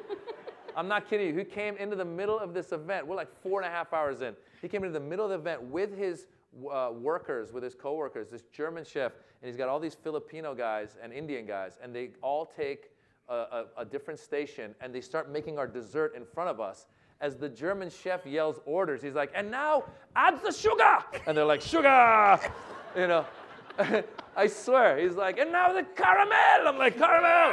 S1: I'm not kidding you. He came into the middle of this event. We're like four and a half hours in. He came into the middle of the event with his uh, workers, with his coworkers, this German chef. And he's got all these Filipino guys and Indian guys. And they all take a, a, a different station. And they start making our dessert in front of us. As the German chef yells orders, he's like, and now add the sugar. And they're like, sugar. You know. I swear, he's like, and now the caramel. I'm like, caramel.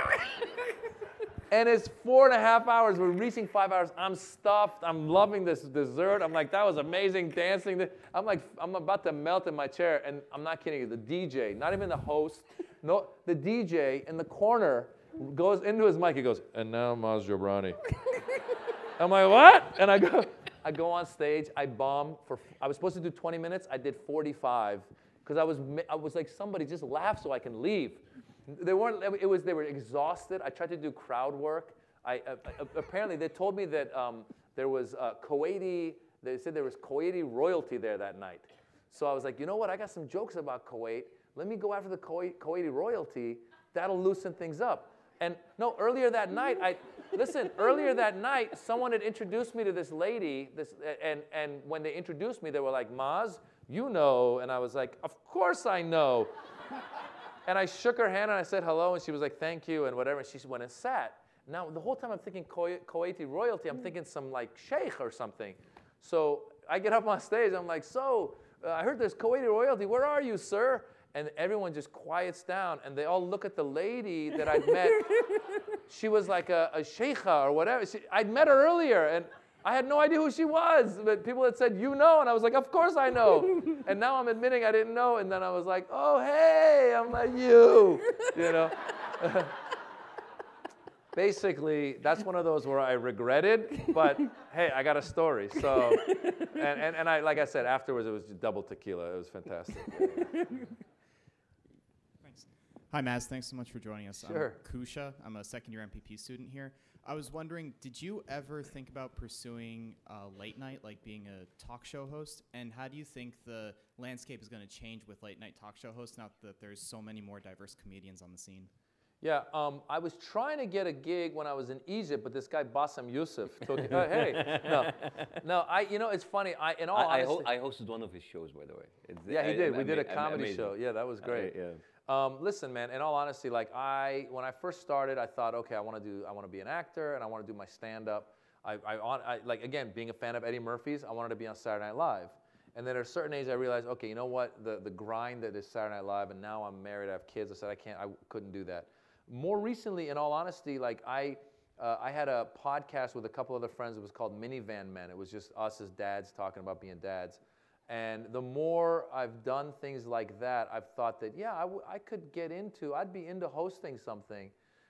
S1: And it's four and a half hours. We're reaching five hours. I'm stuffed. I'm loving this dessert. I'm like, that was amazing dancing. I'm like, I'm about to melt in my chair. And I'm not kidding you. The D J, not even the host, no, the D J in the corner goes into his mic. He goes, and now Maz Jobrani. I'm like, what? And I go, I go on stage. I bomb for. I was supposed to do twenty minutes. I did forty-five. Because I was, I was like, somebody just laugh so I can leave. They weren't, it was, they were exhausted. I tried to do crowd work. I, uh, apparently, they told me that um, there was uh, Kuwaiti, they said there was Kuwaiti royalty there that night. So I was like, you know what, I got some jokes about Kuwait. Let me go after the Kuwait, Kuwaiti royalty. That'll loosen things up. And no, earlier that night, I, listen, earlier that night, someone had introduced me to this lady, this, and, and when they introduced me, they were like, Maz, you know, and I was like, of course I know. And I shook her hand and I said hello, and she was like, thank you, and whatever, and she went and sat. Now, the whole time I'm thinking Kuwaiti royalty, I'm thinking some like sheikh or something. So I get up on stage, I'm like, so, uh, I heard there's Kuwaiti royalty, where are you, sir? And everyone just quiets down, and they all look at the lady that I'd met. She was like a, a sheikha or whatever. She, I'd met her earlier, and I had no idea who she was, but people had said, you know, and I was like, of course I know. And now I'm admitting I didn't know, and then I was like, oh, hey, I'm like, you, you know. Basically, that's one of those where I regretted, but hey, I got a story. So, and, and, and I, like I said, afterwards, it was double tequila. It was fantastic. Yeah.
S6: Thanks. Hi, Maz. Thanks so much for joining us.
S1: Sure.
S6: I'm Kusha. I'm a second-year M P P student here. I was wondering, did you ever think about pursuing uh, late night, like being a talk show host? And how do you think the landscape is going to change with late night talk show hosts now that there's so many more diverse comedians on the scene?
S1: Yeah, um, I was trying to get a gig when I was in Egypt, but this guy Bassem Youssef took it. Uh, hey, no, no, I, you know, it's funny. I, in all
S2: I, I,
S1: honesty,
S2: ho I hosted one of his shows, by the way. It's,
S1: yeah, he
S2: I,
S1: did.
S2: I,
S1: we
S2: I,
S1: did a
S2: I,
S1: comedy
S2: amazing.
S1: show. Yeah, that was great.
S2: Uh, yeah.
S1: Um, listen, man. In all honesty, like I, when I first started, I thought, okay, I want to do, I want to be an actor, and I want to do my stand-up. I, I, I, like again, being a fan of Eddie Murphy's, I wanted to be on Saturday Night Live. And then at a certain age, I realized, okay, you know what? The the grind that is Saturday Night Live, and now I'm married, I have kids. I said I can't, I couldn't do that. More recently, in all honesty, like I, uh, I had a podcast with a couple other friends. It was called Minivan Men. It was just us as dads talking about being dads. And the more I've done things like that, I've thought that, yeah, I, w I could get into, I'd be into hosting something.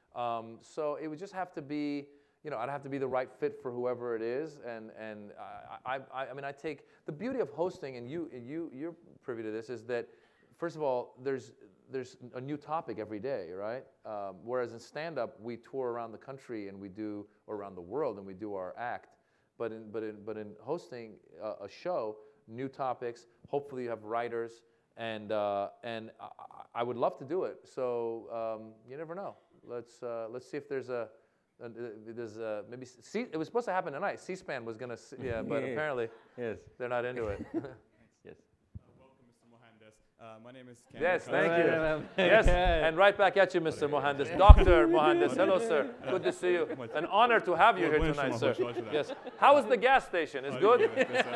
S1: Um, so it would just have to be, you know, I'd have to be the right fit for whoever it is. And, and I, I, I mean, I take, the beauty of hosting, and you, you, you're privy to this, is that, first of all, there's, there's a new topic every day, right? Um, whereas in stand-up, we tour around the country and we do, or around the world, and we do our act. But in, but in, but in hosting a, a show, new topics, hopefully you have writers, and, uh, and I, I would love to do it. So um, you never know. Let's, uh, let's see if there's a, a there's a, maybe, C, it was supposed to happen tonight. C-SPAN was gonna, yeah, but
S2: Yeah.
S1: apparently
S2: Yes.
S1: they're not into it.
S2: Yes.
S4: Welcome, Mister Mohandes. Uh, my name is Cameron.
S1: Yes,
S4: Khan.
S1: thank you.
S2: Right,
S1: Yes, and right back at you, Mister Mohandes. Doctor Mohandes, hello, sir. Good to see you. An honor to have you here tonight, sir. Yes. How is the gas station? It's good?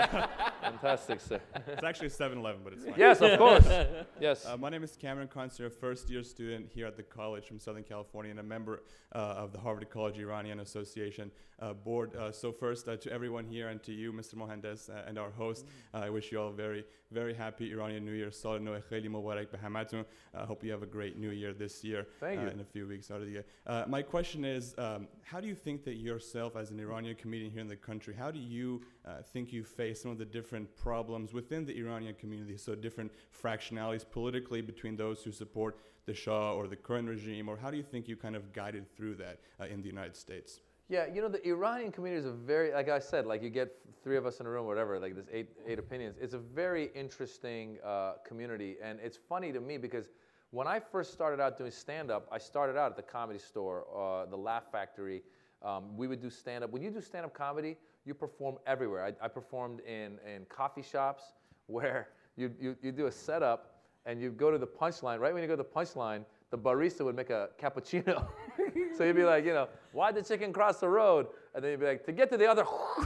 S1: Fantastic, sir.
S4: It's actually seven eleven, but it's fine.
S1: Yes, of course. Yes.
S4: Uh, my name is Cameron Conser, a first-year student here at the college from Southern California and a member uh, of the Harvard College Iranian Association uh, board. Uh, so first, uh, to everyone here and to you, Mister Mohandes, uh, and our host, uh, I wish you all a very, very happy Iranian New Year. Sal no kheli mubarak be hamatun. I hope you have a great New Year this year.
S1: Thank
S4: uh,
S1: you.
S4: In a few weeks out of the year. Uh, my question is, um, how do you think that yourself, as an Iranian comedian here in the country, how do you uh, think you face some of the different problems within the Iranian community? So different fractionalities politically between those who support the Shah or the current regime, or how do you think you kind of guided through that uh, in the United States?
S1: Yeah, you know, the Iranian community is a very, like I said, like you get three of us in a room, whatever, like there's eight, eight opinions. It's a very interesting uh, community, and it's funny to me because when I first started out doing stand-up, I started out at the Comedy Store, uh, the Laugh Factory. Um, we would do stand-up. When you do stand-up comedy, you perform everywhere. I, I performed in, in coffee shops where you, you, you do a setup and you go to the punchline. Right when you go to the punchline, the barista would make a cappuccino. So you'd be like, you know, why'd the chicken cross the road? And then you'd be like, to get to the other.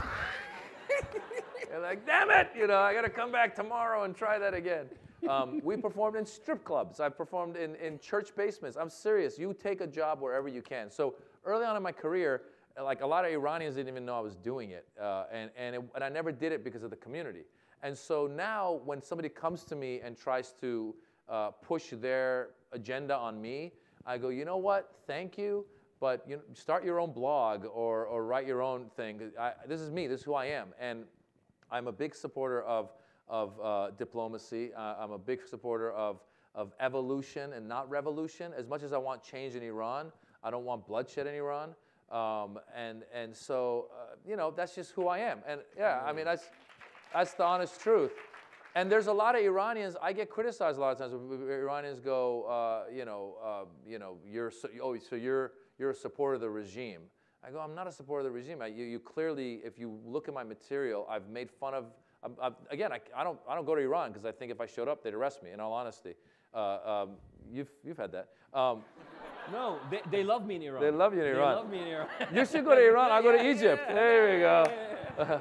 S1: You're like, damn it, you know, I got to come back tomorrow and try that again. Um, we performed in strip clubs. I performed in, in church basements. I'm serious. You take a job wherever you can. So early on in my career, like a lot of Iranians didn't even know I was doing it. Uh, and, and, it, and I never did it because of the community. And so now when somebody comes to me and tries to uh, push their agenda on me, I go, you know what, thank you, but you know, start your own blog or, or write your own thing. I, this is me, this is who I am. And I'm a big supporter of, of uh, diplomacy. Uh, I'm a big supporter of, of evolution and not revolution. As much as I want change in Iran, I don't want bloodshed in Iran. Um, and, and so, uh, you know, that's just who I am. And yeah, I mean, that's, that's the honest truth. And there's a lot of Iranians, I get criticized a lot of times when Iranians go, uh, you know, uh, you know, you're so, oh, so you're, you're a supporter of the regime. I go, I'm not a supporter of the regime. I, you, you clearly, if you look at my material, I've made fun of, I'm, I'm, again, I, I, don't, I don't go to Iran because I think if I showed up, they'd arrest me, in all honesty. Uh, um, you've, you've had that. Um,
S2: No, they, they love me in Iran.
S1: They love you in Iran.
S2: They love me in Iran.
S1: You should go to Iran, I'll go to
S2: Yeah,
S1: Egypt.
S2: yeah,
S1: There we go.
S2: yeah.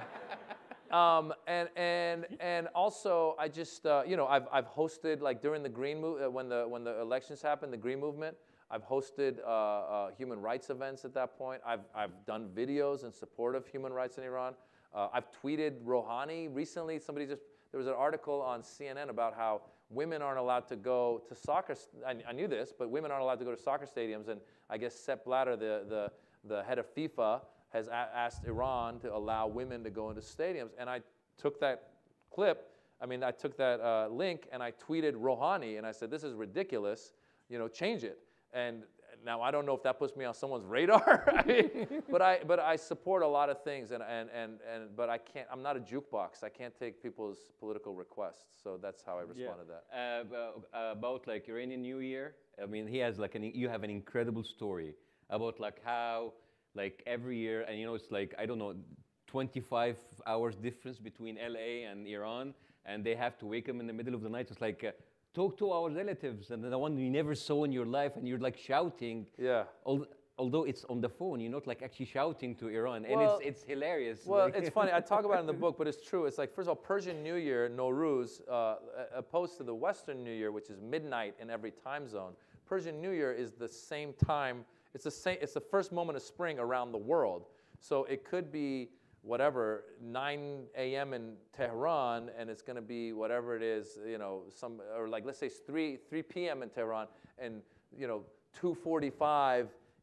S1: Um, and and and also, I just uh, you know I've I've hosted like during the Green move uh, when the when the elections happened, the Green movement. I've hosted uh, uh, human rights events at that point. I've I've done videos in support of human rights in Iran. Uh, I've tweeted Rouhani recently. Somebody just there was an article on C N N about how women aren't allowed to go to soccer. I, I knew this, but women aren't allowed to go to soccer stadiums. And I guess Sepp Blatter, the the the head of FIFA, has a asked Iran to allow women to go into stadiums. And I took that clip, I mean, I took that uh, link and I tweeted Rouhani and I said, this is ridiculous, you know, change it. And now I don't know if that puts me on someone's radar, I mean, but, I, but I support a lot of things and, and, and, and, but I can't, I'm not a jukebox. I can't take people's political requests. So that's how I respond
S2: Yeah.
S1: to that.
S2: Uh, about, about like Iranian New Year, I mean, he has like an, you have an incredible story about like how, like every year, and you know, it's like, I don't know, twenty-five hours difference between L A and Iran, and they have to wake up in the middle of the night. It's like, uh, talk to our relatives, and the one you never saw in your life, and you're like shouting.
S1: Yeah.
S2: Al although it's on the phone, you're not like actually shouting to Iran, and
S1: Well,
S2: it's, it's hilarious.
S1: Well,
S2: like
S1: it's funny. I talk about it in the book, but it's true. It's like, first of all, Persian New Year, Nowruz, uh, opposed to the Western New Year, which is midnight in every time zone. Persian New Year is the same time. It's the same. It's the first moment of spring around the world. So it could be whatever nine A M in Tehran, and it's going to be whatever it is, you know, some or like let's say it's three three P M in Tehran, and you know two forty-five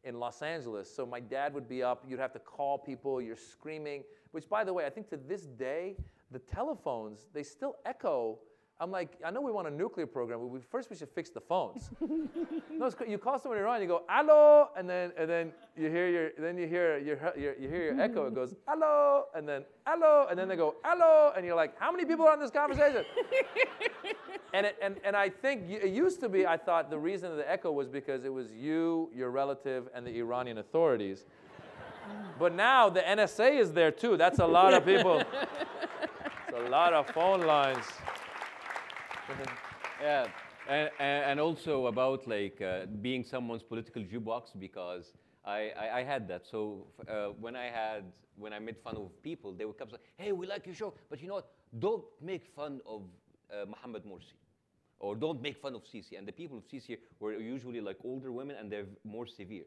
S1: in Los Angeles. So my dad would be up, you'd have to call people, you're screaming, which by the way, I think to this day, the telephones, they still echo. I'm like, I know we want a nuclear program, but we, first we should fix the phones. No, it's, you call somebody around, you go, hello, and then and then you hear your then you hear your, your you hear your echo. It goes, hello, and then hello, and then they go, hello, and you're like, how many people are on this conversation? and it, and and I think it used to be, I thought the reason of the echo was because it was you, your relative, and the Iranian authorities. But now the N S A is there too. That's a lot of people. It's a lot of phone lines.
S2: Yeah, and, and also about like uh, being someone's political jukebox, because I, I, I had that. So uh, when I had when I made fun of people, they would come and say, "Hey, we like your show, but you know what? Don't make fun of uh, Mohammed Morsi, or don't make fun of Sisi." And the people of Sisi were usually like older women, and they're more severe.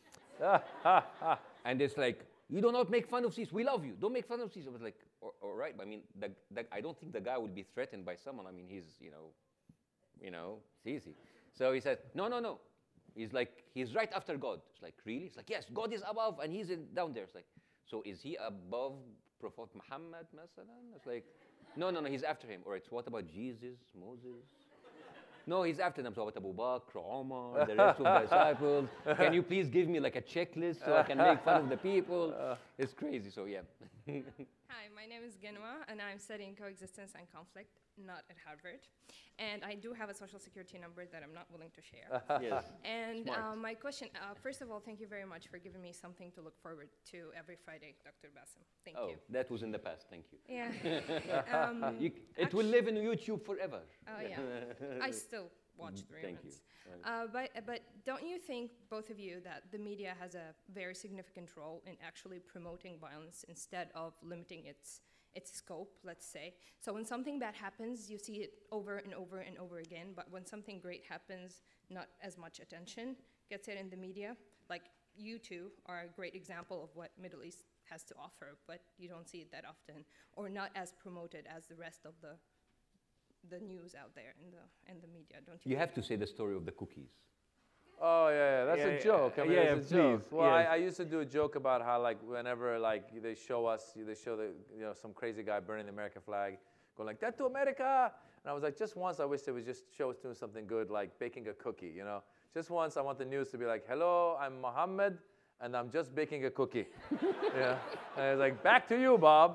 S2: And it's like, you do not make fun of Sisi. We love you. Don't make fun of Sisi. I was like, all right. I mean, the, the, I don't think the guy would be threatened by someone. I mean, he's, you know, you know, Sisi. So he said, no, no, no. He's like, he's right after God. It's like, really? It's like, yes, God is above and he's in, down there. It's like, so is he above Prophet Muhammad, masalan? It's like, no, no, no, he's after him. All right, so what about Jesus, Moses? No, he's after them. So what Abu Bakr, Omar, the rest of the disciples? Can you please give me like a checklist so I can make fun of the people? It's crazy, so yeah.
S7: Hi, my name is Genwa, and I'm studying coexistence and conflict, not at Harvard. And I do have a social security number that I'm not willing to share.
S2: Yes.
S7: And uh, my question, uh, first of all, thank you very much for giving me something to look forward to every Friday, Doctor Bassem. Thank
S2: oh,
S7: you.
S2: that was in the past, thank you.
S7: Yeah. um,
S2: you it will live in YouTube forever.
S7: Oh, yeah. I still watch the reruns.
S2: Thank you.
S7: Uh, but, but don't you think, both of you, that the media has a very significant role in actually promoting violence instead of limiting its its scope, let's say? So when something bad happens, you see it over and over and over again, but when something great happens, not as much attention gets it in the media. Like, you two are a great example of what Middle East has to offer, but you don't see it that often, or not as promoted as the rest of the the news out there in the in the media, don't you?
S2: You
S7: think?
S2: have to say the story of the cookies.
S1: Oh yeah, yeah, that's
S2: Yeah,
S1: a
S2: yeah,
S1: joke. I mean,
S2: yeah,
S1: it's a
S2: please,
S1: joke. Well,
S2: yes.
S1: I, I used to do a joke about how, like, whenever like they show us, they show the you know some crazy guy burning the American flag, going like "That to America," and I was like, just once, I wish they would just show us doing something good, like baking a cookie. You know, just once, I want the news to be like, "Hello, I'm Mohammed, and I'm just baking a cookie." Yeah, and it's like, "Back to you, Bob."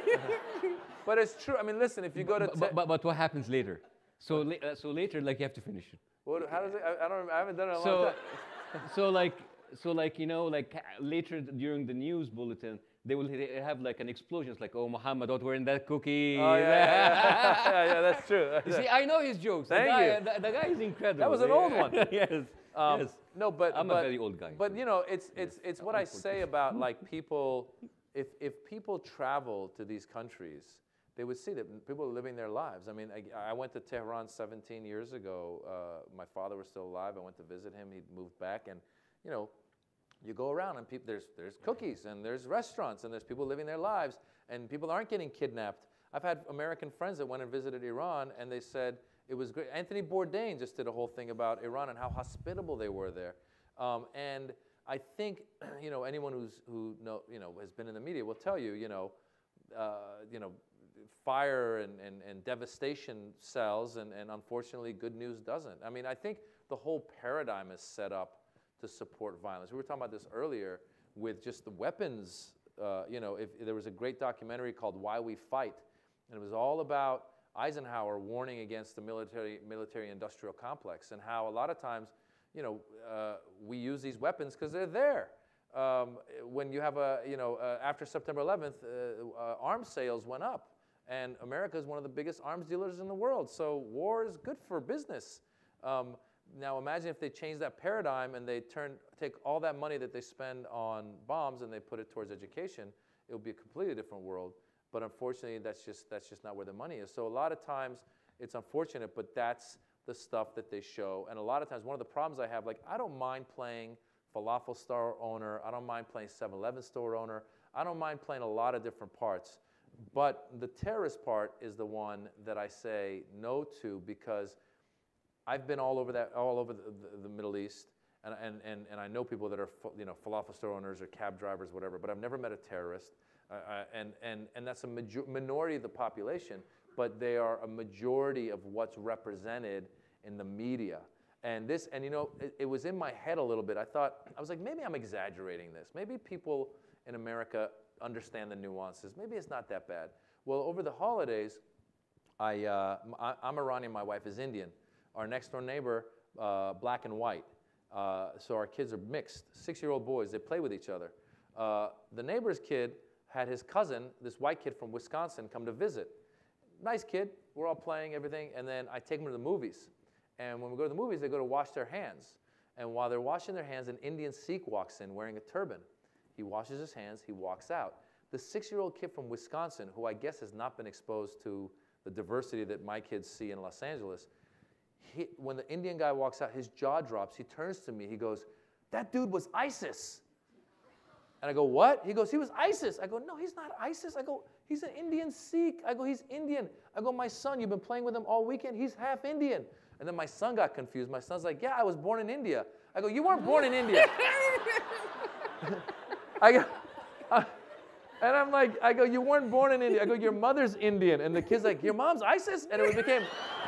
S1: But it's true. I mean, listen, if you go to
S2: But, but, but, but what happens later? So, la uh, so later, like, you have to finish it.
S1: what, how does it? I, I don't. I haven't done it in a long
S2: So,
S1: time.
S2: so like, so like, you know, like later during the news bulletin, they will ha have like an explosion. It's like, oh, Muhammad, what were in that cookie?
S1: Oh yeah, yeah, yeah, yeah, yeah, that's true.
S2: You see, I know his jokes.
S1: Thank
S2: the guy,
S1: you.
S2: The, the guy is incredible.
S1: That was an old one.
S2: Yes.
S1: Um,
S2: yes.
S1: No, but
S2: I'm
S1: but,
S2: a very old guy.
S1: But you know, it's it's
S2: Yes.
S1: it's what I say about like people. If if people travel to these countries, they would see that people are living their lives. I mean, I, I went to Tehran seventeen years ago. Uh, my father was still alive. I went to visit him. He'd moved back, and you know, you go around and people, there's there's cookies and there's restaurants and there's people living their lives, and people aren't getting kidnapped. I've had American friends that went and visited Iran, and they said it was great. Anthony Bourdain just did a whole thing about Iran and how hospitable they were there, um, and I think you know anyone who's who know you know has been in the media will tell you you know uh, you know. fire and, and, and devastation sells, and, and unfortunately good news doesn't. I mean, I think the whole paradigm is set up to support violence. We were talking about this earlier with just the weapons. Uh, you know, if, if there was a great documentary called Why We Fight, and it was all about Eisenhower warning against the military, military-industrial complex and how a lot of times, you know, uh, we use these weapons because they're there. Um, when you have a, you know, uh, after September eleventh, uh, uh, arms sales went up. And America is one of the biggest arms dealers in the world. So war is good for business. Um, now imagine if they change that paradigm and they turn, take all that money that they spend on bombs and they put it towards education, it would be a completely different world. But unfortunately, that's just, that's just not where the money is. So a lot of times, it's unfortunate, but that's the stuff that they show. And a lot of times, one of the problems I have, like, I don't mind playing falafel store owner. I don't mind playing seven eleven store owner. I don't mind playing a lot of different parts. But the terrorist part is the one that I say no to, because I've been all over that, all over the, the, the Middle East, and, and, and, and I know people that are you know, falafel store owners or cab drivers, whatever, but I've never met a terrorist. Uh, uh, and, and, and that's a major minority of the population, but they are a majority of what's represented in the media. And this, and you know, it, it was in my head a little bit. I thought, I was like, maybe I'm exaggerating this. Maybe people in America understand the nuances. Maybe it's not that bad. Well, over the holidays, I, uh, I, I'm Iranian, my wife is Indian. Our next door neighbor, uh, black and white. Uh, so our kids are mixed, six-year-old boys, they play with each other. Uh, the neighbor's kid had his cousin, this white kid from Wisconsin, come to visit. Nice kid, we're all playing, everything, and then I take them to the movies. And when we go to the movies, they go to wash their hands. And while they're washing their hands, an Indian Sikh walks in wearing a turban. He washes his hands, he walks out. The six-year-old kid from Wisconsin, who I guess has not been exposed to the diversity that my kids see in Los Angeles, he, when the Indian guy walks out, his jaw drops, he turns to me, he goes, "That dude was ISIS." And I go, "What?" He goes, "He was ISIS." I go, "No, he's not ISIS." I go, "He's an Indian Sikh." I go, "He's Indian." I go, "My son, you've been playing with him all weekend, he's half Indian." And then my son got confused. My son's like, "Yeah, I was born in India." I go, "You weren't born in India." I go, uh, and I'm like, I go, "You weren't born in India." I go, "Your mother's Indian." And the kid's like, "Your mom's ISIS?" And it became,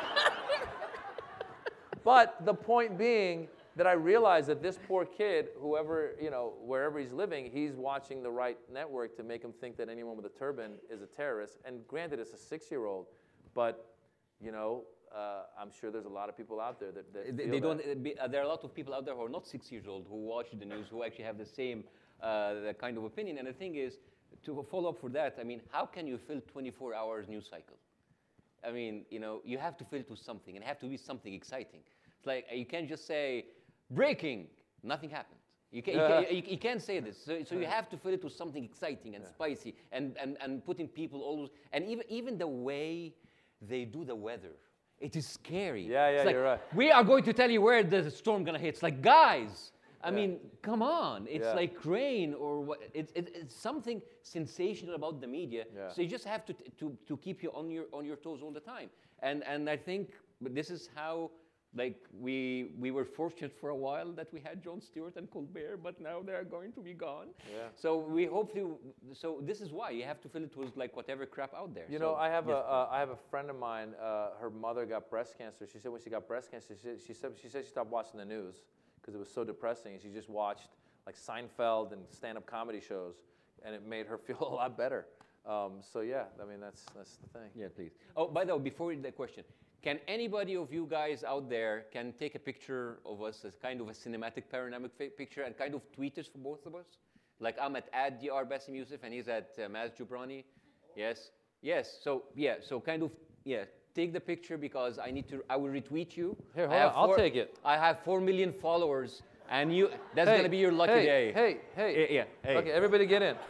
S1: but the point being that I realized that this poor kid, whoever, you know, wherever he's living, he's watching the right network to make him think that anyone with a turban is a terrorist. And granted, it's a six-year-old, but, you know, uh, I'm sure there's a lot of people out there that, that
S2: they,
S1: feel
S2: they
S1: that.
S2: don't. Be, uh, there are a lot of people out there who are not six years old who watch the news who actually have the same uh, the kind of opinion. And the thing is, to follow up for that, I mean, how can you fill twenty-four hours news cycle? I mean, you know, you have to fill it with something, and it have to be something exciting. It's like you can't just say breaking, nothing happened. You, can, you, can, you, you can't say this. So, so you have to fill it with something exciting and yeah. spicy, and, and, and putting people always, and even, even the way they do the weather, it is scary.
S1: Yeah, yeah,
S2: it's like,
S1: you're right.
S2: We are going to tell you where the storm gonna hit. It's like, guys, I
S1: yeah.
S2: mean, come on. It's
S1: yeah.
S2: like rain or what. It's, it, it's something sensational about the media.
S1: Yeah.
S2: So you just have to, to, to keep you on your, on your toes all the time. And, and I think this is how, like, we, we were fortunate for a while that we had Jon Stewart and Colbert, but now they are going to be gone. Yeah. So we hopefully, so this is why you have to fill it with like whatever crap out there.
S1: You
S2: so,
S1: know, I have
S2: yes,
S1: a uh, I have a friend of mine. Uh, her mother got breast cancer. She said when she got breast cancer, she, she said she said she stopped watching the news because it was so depressing, and she just watched like Seinfeld and stand-up comedy shows, and it made her feel a lot better. Um, so yeah, I mean that's that's the thing.
S2: Yeah, please. Oh, by the way, before the question. Can anybody of you guys out there can take a picture of us as kind of a cinematic panoramic picture and kind of tweet us for both of us? Like I'm at at D R Bassem Youssef and he's at uh, Maz Jobrani. Yes, yes. So yeah, so kind of yeah. Take the picture because I need to. I will retweet you.
S1: Here, hold on.
S2: i
S1: I'll take it.
S2: I have four million followers, and you. That's
S1: hey,
S2: gonna be your lucky
S1: hey,
S2: day.
S1: Hey, hey,
S2: yeah. yeah hey.
S1: Okay, everybody get in.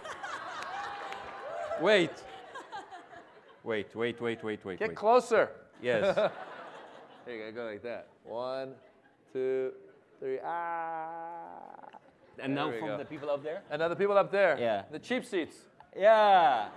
S1: Wait.
S2: Wait, wait, wait, wait, wait.
S1: Get
S2: wait.
S1: closer.
S2: Yes.
S1: There you go, go like that. One, two, three, ah.
S2: And
S1: there
S2: now from
S1: go.
S2: the people up there?
S1: And now the people up there.
S2: Yeah.
S1: The cheap seats.
S2: Yeah.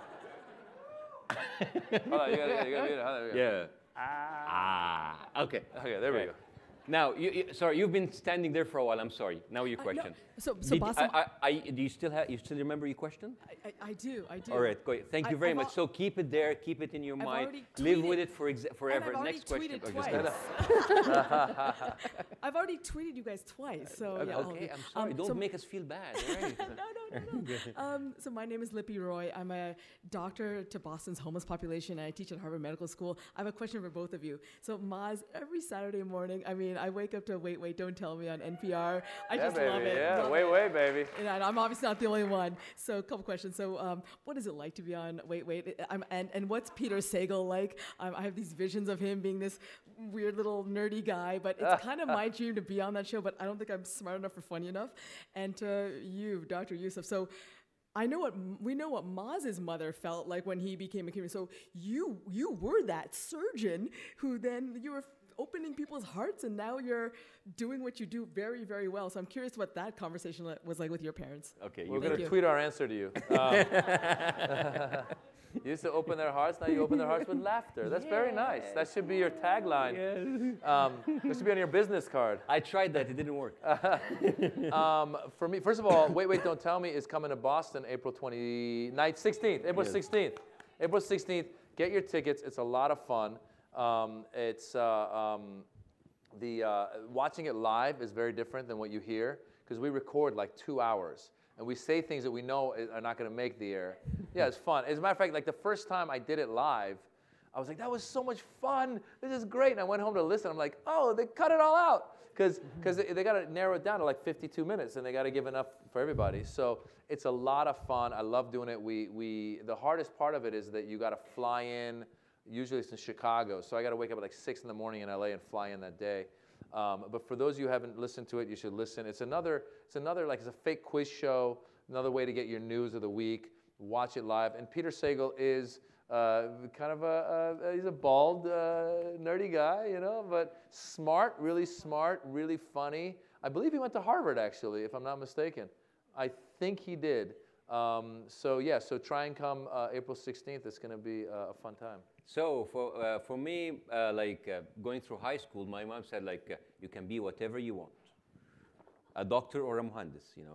S1: Hold on, you gotta, you gotta do it. Hold on, we go.
S2: Yeah. Ah. Okay.
S1: Okay, there
S2: okay.
S1: we go.
S2: Now, you, you, sorry, you've been standing there for a while. I'm sorry. Now your question.
S8: Uh, no. So, so
S2: Did,
S8: Bassem,
S2: I, I, I, do you still have? You still remember your question?
S8: I, I, I do, I do.
S2: All right, go ahead. Thank you
S8: I,
S2: very
S8: I've
S2: much.
S8: al-
S2: So keep it there. Keep it in your
S8: I've
S2: mind.
S8: already
S2: Live
S8: tweeted-
S2: with it for exa- forever.
S8: And I've
S2: Next
S8: already
S2: question.
S8: tweeted
S2: Oh,
S8: twice. I've already tweeted you guys twice. So
S2: okay,
S8: yeah. I'll
S2: okay,
S8: do-
S2: I'm sorry.
S8: um,
S2: Don't
S8: so
S2: make us feel bad. All right.
S8: no, no, no, no. um, so my name is Lippy Roy. I'm a doctor to Boston's homeless population, and I teach at Harvard Medical School. I have a question for both of you. So Maz, every Saturday morning, I mean, I wake up to Wait, Wait, Don't Tell Me on N P R. I
S1: yeah,
S8: just
S1: baby,
S8: love it.
S1: Yeah,
S8: love
S1: wait,
S8: it.
S1: wait, baby.
S8: And I- I'm obviously not the only one. So a couple questions. So um, what is it like to be on Wait, Wait? I'm, and, and what's Peter Sagal like? Um, I have these visions of him being this weird little nerdy guy, but it's kind of my dream to be on that show, but I don't think I'm smart enough or funny enough. And to you, Doctor Youssef. So I know what we know what Maz's mother felt like when he became a comedian. So you you were that surgeon who then you were opening people's hearts, and now you're doing what you do very, very well. So I'm curious what that conversation li- was like with your parents.
S2: Okay,
S1: We're
S2: you
S1: going to
S8: you.
S1: tweet our answer to you. Um, you used to open their hearts, now you open their hearts with laughter. That's very nice. That should be your tagline. Um, this should be on your business card.
S2: I tried that, it didn't work.
S1: Um, for me, first of all, Wait, Wait, Don't Tell Me is coming to Boston April twenty-ninth, sixteenth, April
S2: Yes.
S1: sixteenth. April sixteenth, get your tickets. It's a lot of fun. Um, it's, uh, um, the, uh, watching it live is very different than what you hear, because we record like two hours. And we say things that we know are not going to make the air. Yeah, it's fun. As a matter of fact, like the first time I did it live, I was like, that was so much fun. This is great. And I went home to listen. I'm like, oh, they cut it all out. Because they, they got to narrow it down to like fifty-two minutes, and they got to give enough for everybody. So it's a lot of fun. I love doing it. We, we, the hardest part of it is that you got to fly in. Usually it's in Chicago. So I got to wake up at like six in the morning in L A and fly in that day. Um, but for those of you who haven't listened to it, you should listen. It's another, it's another, like it's a fake quiz show, another way to get your news of the week. Watch it live. And Peter Sagal is uh, kind of a, uh, he's a bald, uh, nerdy guy, you know, but smart, really smart, really funny. I believe he went to Harvard, actually, if I'm not mistaken. I think he did. Um, so yeah, so try and come uh, April sixteenth. It's going to be uh, a fun time.
S2: So for, uh, for me, uh, like uh, going through high school, my mom said like, uh, you can be whatever you want. A doctor or a muhandis, you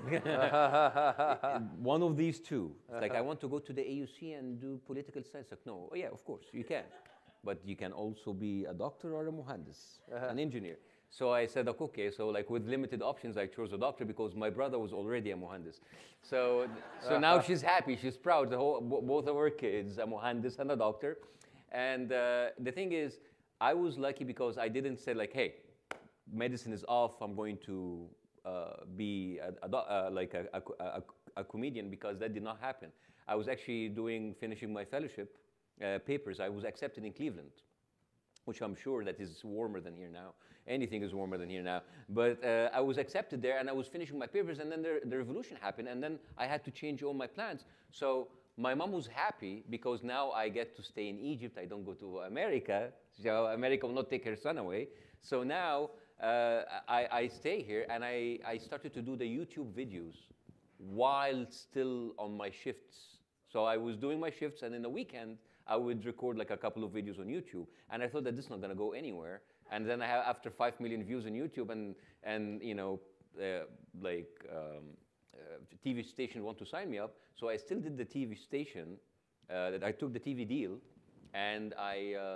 S2: know. One of these two. It's like, I want to go to the A U C and do political science. Like, no, oh, yeah, of course, you can. But you can also be a doctor or a muhandis, an engineer. So I said, okay, so like with limited options, I chose a doctor because my brother was already a muhandis. So, so now she's happy, she's proud. The whole, both of her kids, a muhandis and a doctor. And uh, the thing is, I was lucky because I didn't say like, hey, medicine is off, I'm going to uh, be a, a, uh, like a, a, a, a comedian, because that did not happen. I was actually doing, finishing my fellowship uh, papers. I was accepted in Cleveland, which I'm sure that is warmer than here now. Anything is warmer than here now. But uh, I was accepted there, and I was finishing my papers, and then the, the revolution happened, and then I had to change all my plans. So my mom was happy because now I get to stay in Egypt. I don't go to America. So America will not take her son away. So now uh, I, I stay here, and I, I started to do the YouTube videos while still on my shifts. So I was doing my shifts, and in the weekend, I would record like a couple of videos on YouTube. And I thought that this is not going to go anywhere. And then I have, after five million views on YouTube, and, and you know, uh, like um, uh, T V station want to sign me up. So I still did the T V station. Uh, that I took the T V deal, and I, uh,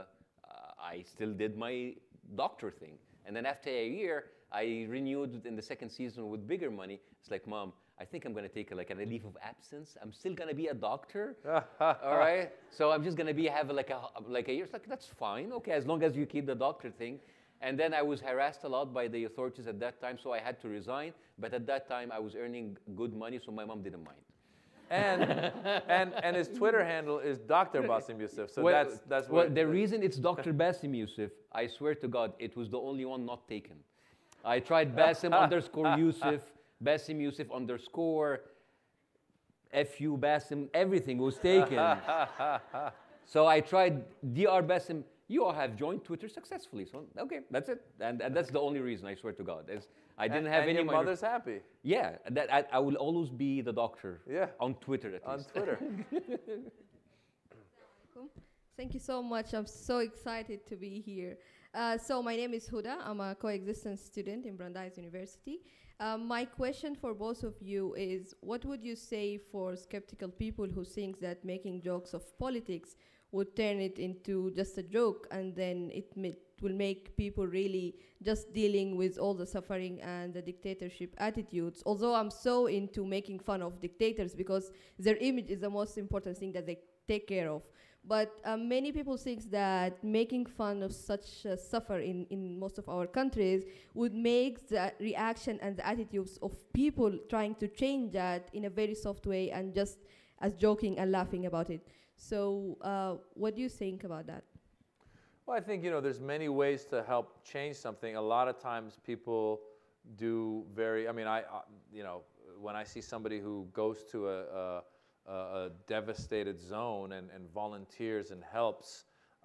S2: I still did my doctor thing. And then after a year, I renewed in the second season with bigger money. It's like, Mom, I think I'm going to take a, like a leave of absence. I'm still going to be a doctor, all right? So I'm just going to be have like a like a year. It's like, that's fine, okay, as long as you keep the doctor thing. And then I was harassed a lot by the authorities at that time, so I had to resign. But at that time, I was earning good money, so my mom didn't mind.
S1: And and and his Twitter handle is Doctor Bassem Youssef. So
S2: well,
S1: that's that's
S2: well,
S1: what
S2: the reason it's Doctor Bassem Youssef, I swear to God, it was the only one not taken. I tried Bassem underscore Youssef, Bassem Youssef underscore, F U Bassem, everything was taken. So I tried D R Bassem. You all have joined Twitter successfully. So okay, that's it, and, and that's the only reason. I swear to God, is I didn't
S1: and,
S2: have
S1: and
S2: any.
S1: your
S2: minor-
S1: mother's happy.
S2: Yeah, that I, I will always be the doctor.
S1: Yeah.
S2: On Twitter at
S1: On
S2: least.
S1: Twitter.
S9: Thank you so much. I'm so excited to be here. Uh, so my name is Huda. I'm a coexistence student in Brandeis University. Um, my question for both of you is, what would you say for skeptical people who think that making jokes of politics would turn it into just a joke, and then it will make people really just dealing with all the suffering and the dictatorship attitudes? Although I'm so into making fun of dictators because their image is the most important thing that they take care of. But um, many people think that making fun of such uh, suffer in, in most of our countries would make the reaction and the attitudes of people trying to change that in a very soft way and just as joking and laughing about it. So uh, what do you think about that?
S1: Well, I think, you know, there's many ways to help change something. A lot of times people do very, I mean, I, uh, you know, when I see somebody who goes to a, a, a devastated zone and, and volunteers and helps,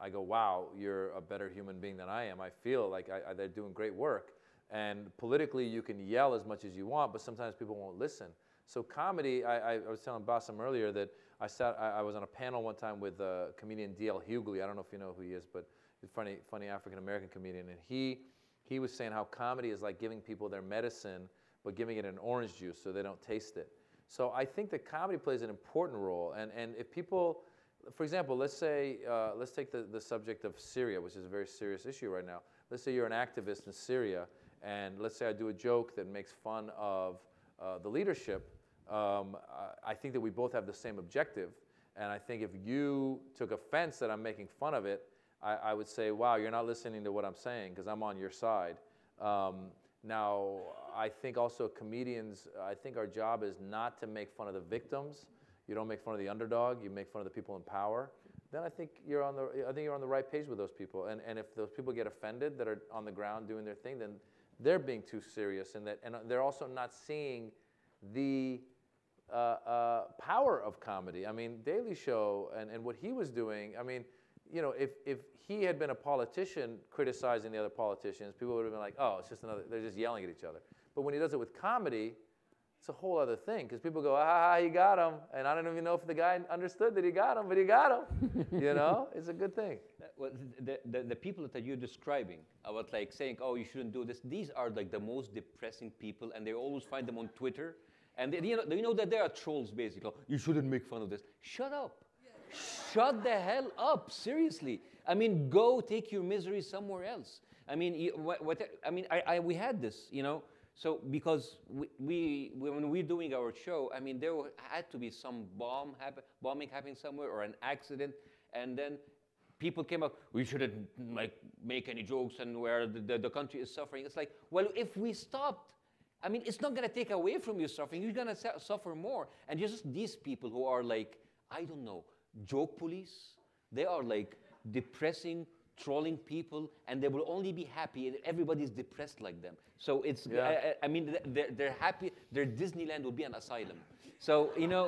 S1: I go, wow, you're a better human being than I am. I feel like I, I, they're doing great work. And politically, you can yell as much as you want, but sometimes people won't listen. So comedy, I, I, I was telling Bassem earlier that I, sat, I, I was on a panel one time with uh, comedian D L Hughley. I don't know if you know who he is, but he's a funny, funny African-American comedian. And he, he was saying how comedy is like giving people their medicine, but giving it in orange juice so they don't taste it. So I think that comedy plays an important role. And, and if people, for example, let's say, uh, let's take the, the subject of Syria, which is a very serious issue right now. Let's say you're an activist in Syria, and let's say I do a joke that makes fun of uh, the leadership. Um, I think that we both have the same objective. And I think if you took offense that I'm making fun of it, I, I would say, wow, you're not listening to what I'm saying because I'm on your side. Um, now, I think also comedians, I think our job is not to make fun of the victims. You don't make fun of the underdog, you make fun of the people in power. Then I think you're on the, I think you're on the right page with those people. And, and if those people get offended that are on the ground doing their thing, then they're being too serious. And, that, and they're also not seeing the uh, uh, power of comedy. I mean, Daily Show and, and what he was doing, I mean, you know, if, if he had been a politician criticizing the other politicians, people would have been like, oh, it's just another, they're just yelling at each other. But when he does it with comedy, it's a whole other thing, because people go, ah, he got him. And I don't even know if the guy understood that he got him, but he got him. You know, it's a good thing.
S2: Well, the, the, the people that you're describing about like saying, oh, you shouldn't do this, these are like the most depressing people, and they always find them on Twitter. And they, you know, you know that they are trolls, basically. You shouldn't make fun of this. Shut up. Shut the hell up, seriously. I mean, go take your misery somewhere else. I mean, you, what, what, I mean, I, I, we had this, you know. So because we, we, when we're doing our show, I mean, there had to be some bomb happen, bombing happening somewhere or an accident, and then people came up, we shouldn't like make any jokes and where the, the, the country is suffering. It's like, well, if we stopped, I mean, it's not going to take away from your suffering. You're going to suffer more. And just these people who are like, I don't know, joke police, they are like depressing, trolling people, and they will only be happy if everybody's depressed like them. So it's, yeah. I, I mean, they're, they're happy, their Disneyland will be an asylum. So, you know,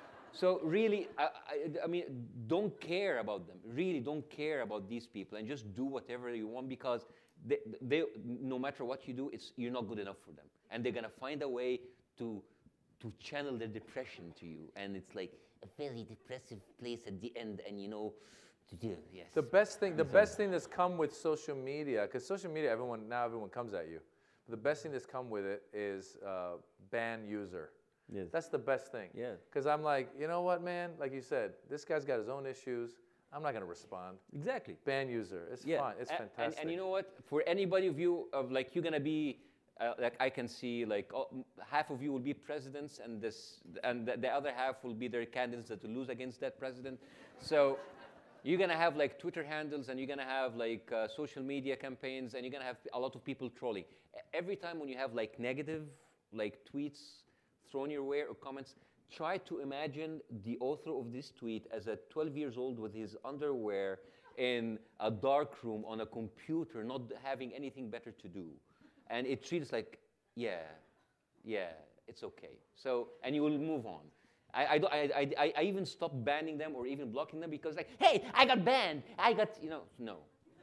S2: so really, I, I, I mean, don't care about them. Really don't care about these people and just do whatever you want, because they, they, no matter what you do, it's, you're not good enough for them. And they're gonna find a way to, to channel their depression to you. And it's like a very depressive place at the end, and you know, to do, yes.
S1: The best thing, the best thing that's come with social media, because social media, everyone, now everyone comes at you. But the best thing that's come with it is uh, ban user.
S2: Yes.
S1: That's the best thing.
S2: Yeah.
S1: Because I'm like, you know what, man? Like you said, this guy's got his own issues. I'm not going to respond.
S2: Exactly.
S1: Ban user. It's
S2: yeah.
S1: fine. It's
S2: and,
S1: fantastic.
S2: And, and you know what? For anybody of you, of like, you're going to be, uh, like I can see, like oh, half of you will be presidents, and this, and the, the other half will be their candidates that will lose against that president. So you're going to have like Twitter handles, and you're going to have like uh, social media campaigns, and you're going to have a lot of people trolling. Every time when you have like negative like tweets thrown your way or comments, try to imagine the author of this tweet as a twelve years old with his underwear in a dark room on a computer, not having anything better to do. And it treats like, yeah, yeah, it's okay. So, and you will move on. I, I, I, I, I even stopped banning them or even blocking them, because like, hey, I got banned. I got, you know, no.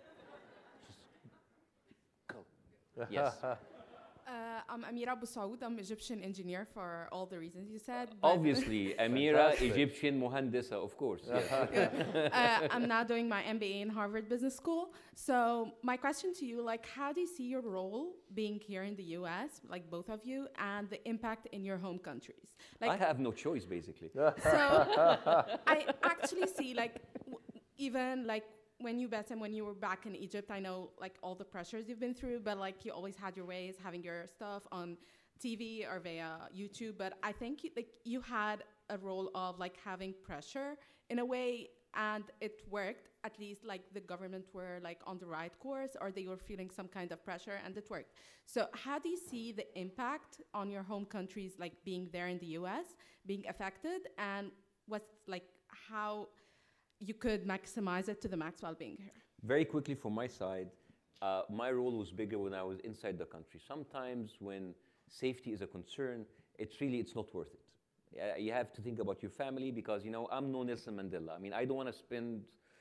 S2: Just go. Yes.
S10: Uh, I'm Amira Abu Saoud. I'm Egyptian engineer for all the reasons you said.
S2: Obviously, Amira, Egyptian Muhandisa, of course. Yes.
S10: uh, I'm now doing my M B A in Harvard Business School. So my question to you, like, how do you see your role being here in the U S, like both of you, and the impact in your home countries? Like,
S2: I have no choice, basically.
S10: So I actually see, like, w even like, when you, Bassem, when you were back in Egypt, I know like all the pressures you've been through, but like you always had your ways, having your stuff on T V or via YouTube. But I think you, like you had a role of like having pressure in a way, and it worked. At least like the government were like on the right course, or they were feeling some kind of pressure, and it worked. So how do you see the impact on your home countries, like being there in the U S, being affected, and what's like how you could maximize it to the max while being here? Very
S2: quickly from my side, uh, my role was bigger when I was inside the country. Sometimes when safety is a concern, it's really, it's not worth it. Uh, you have to think about your family, because, you know, I'm no Nelson Mandela. I mean, I don't want to spend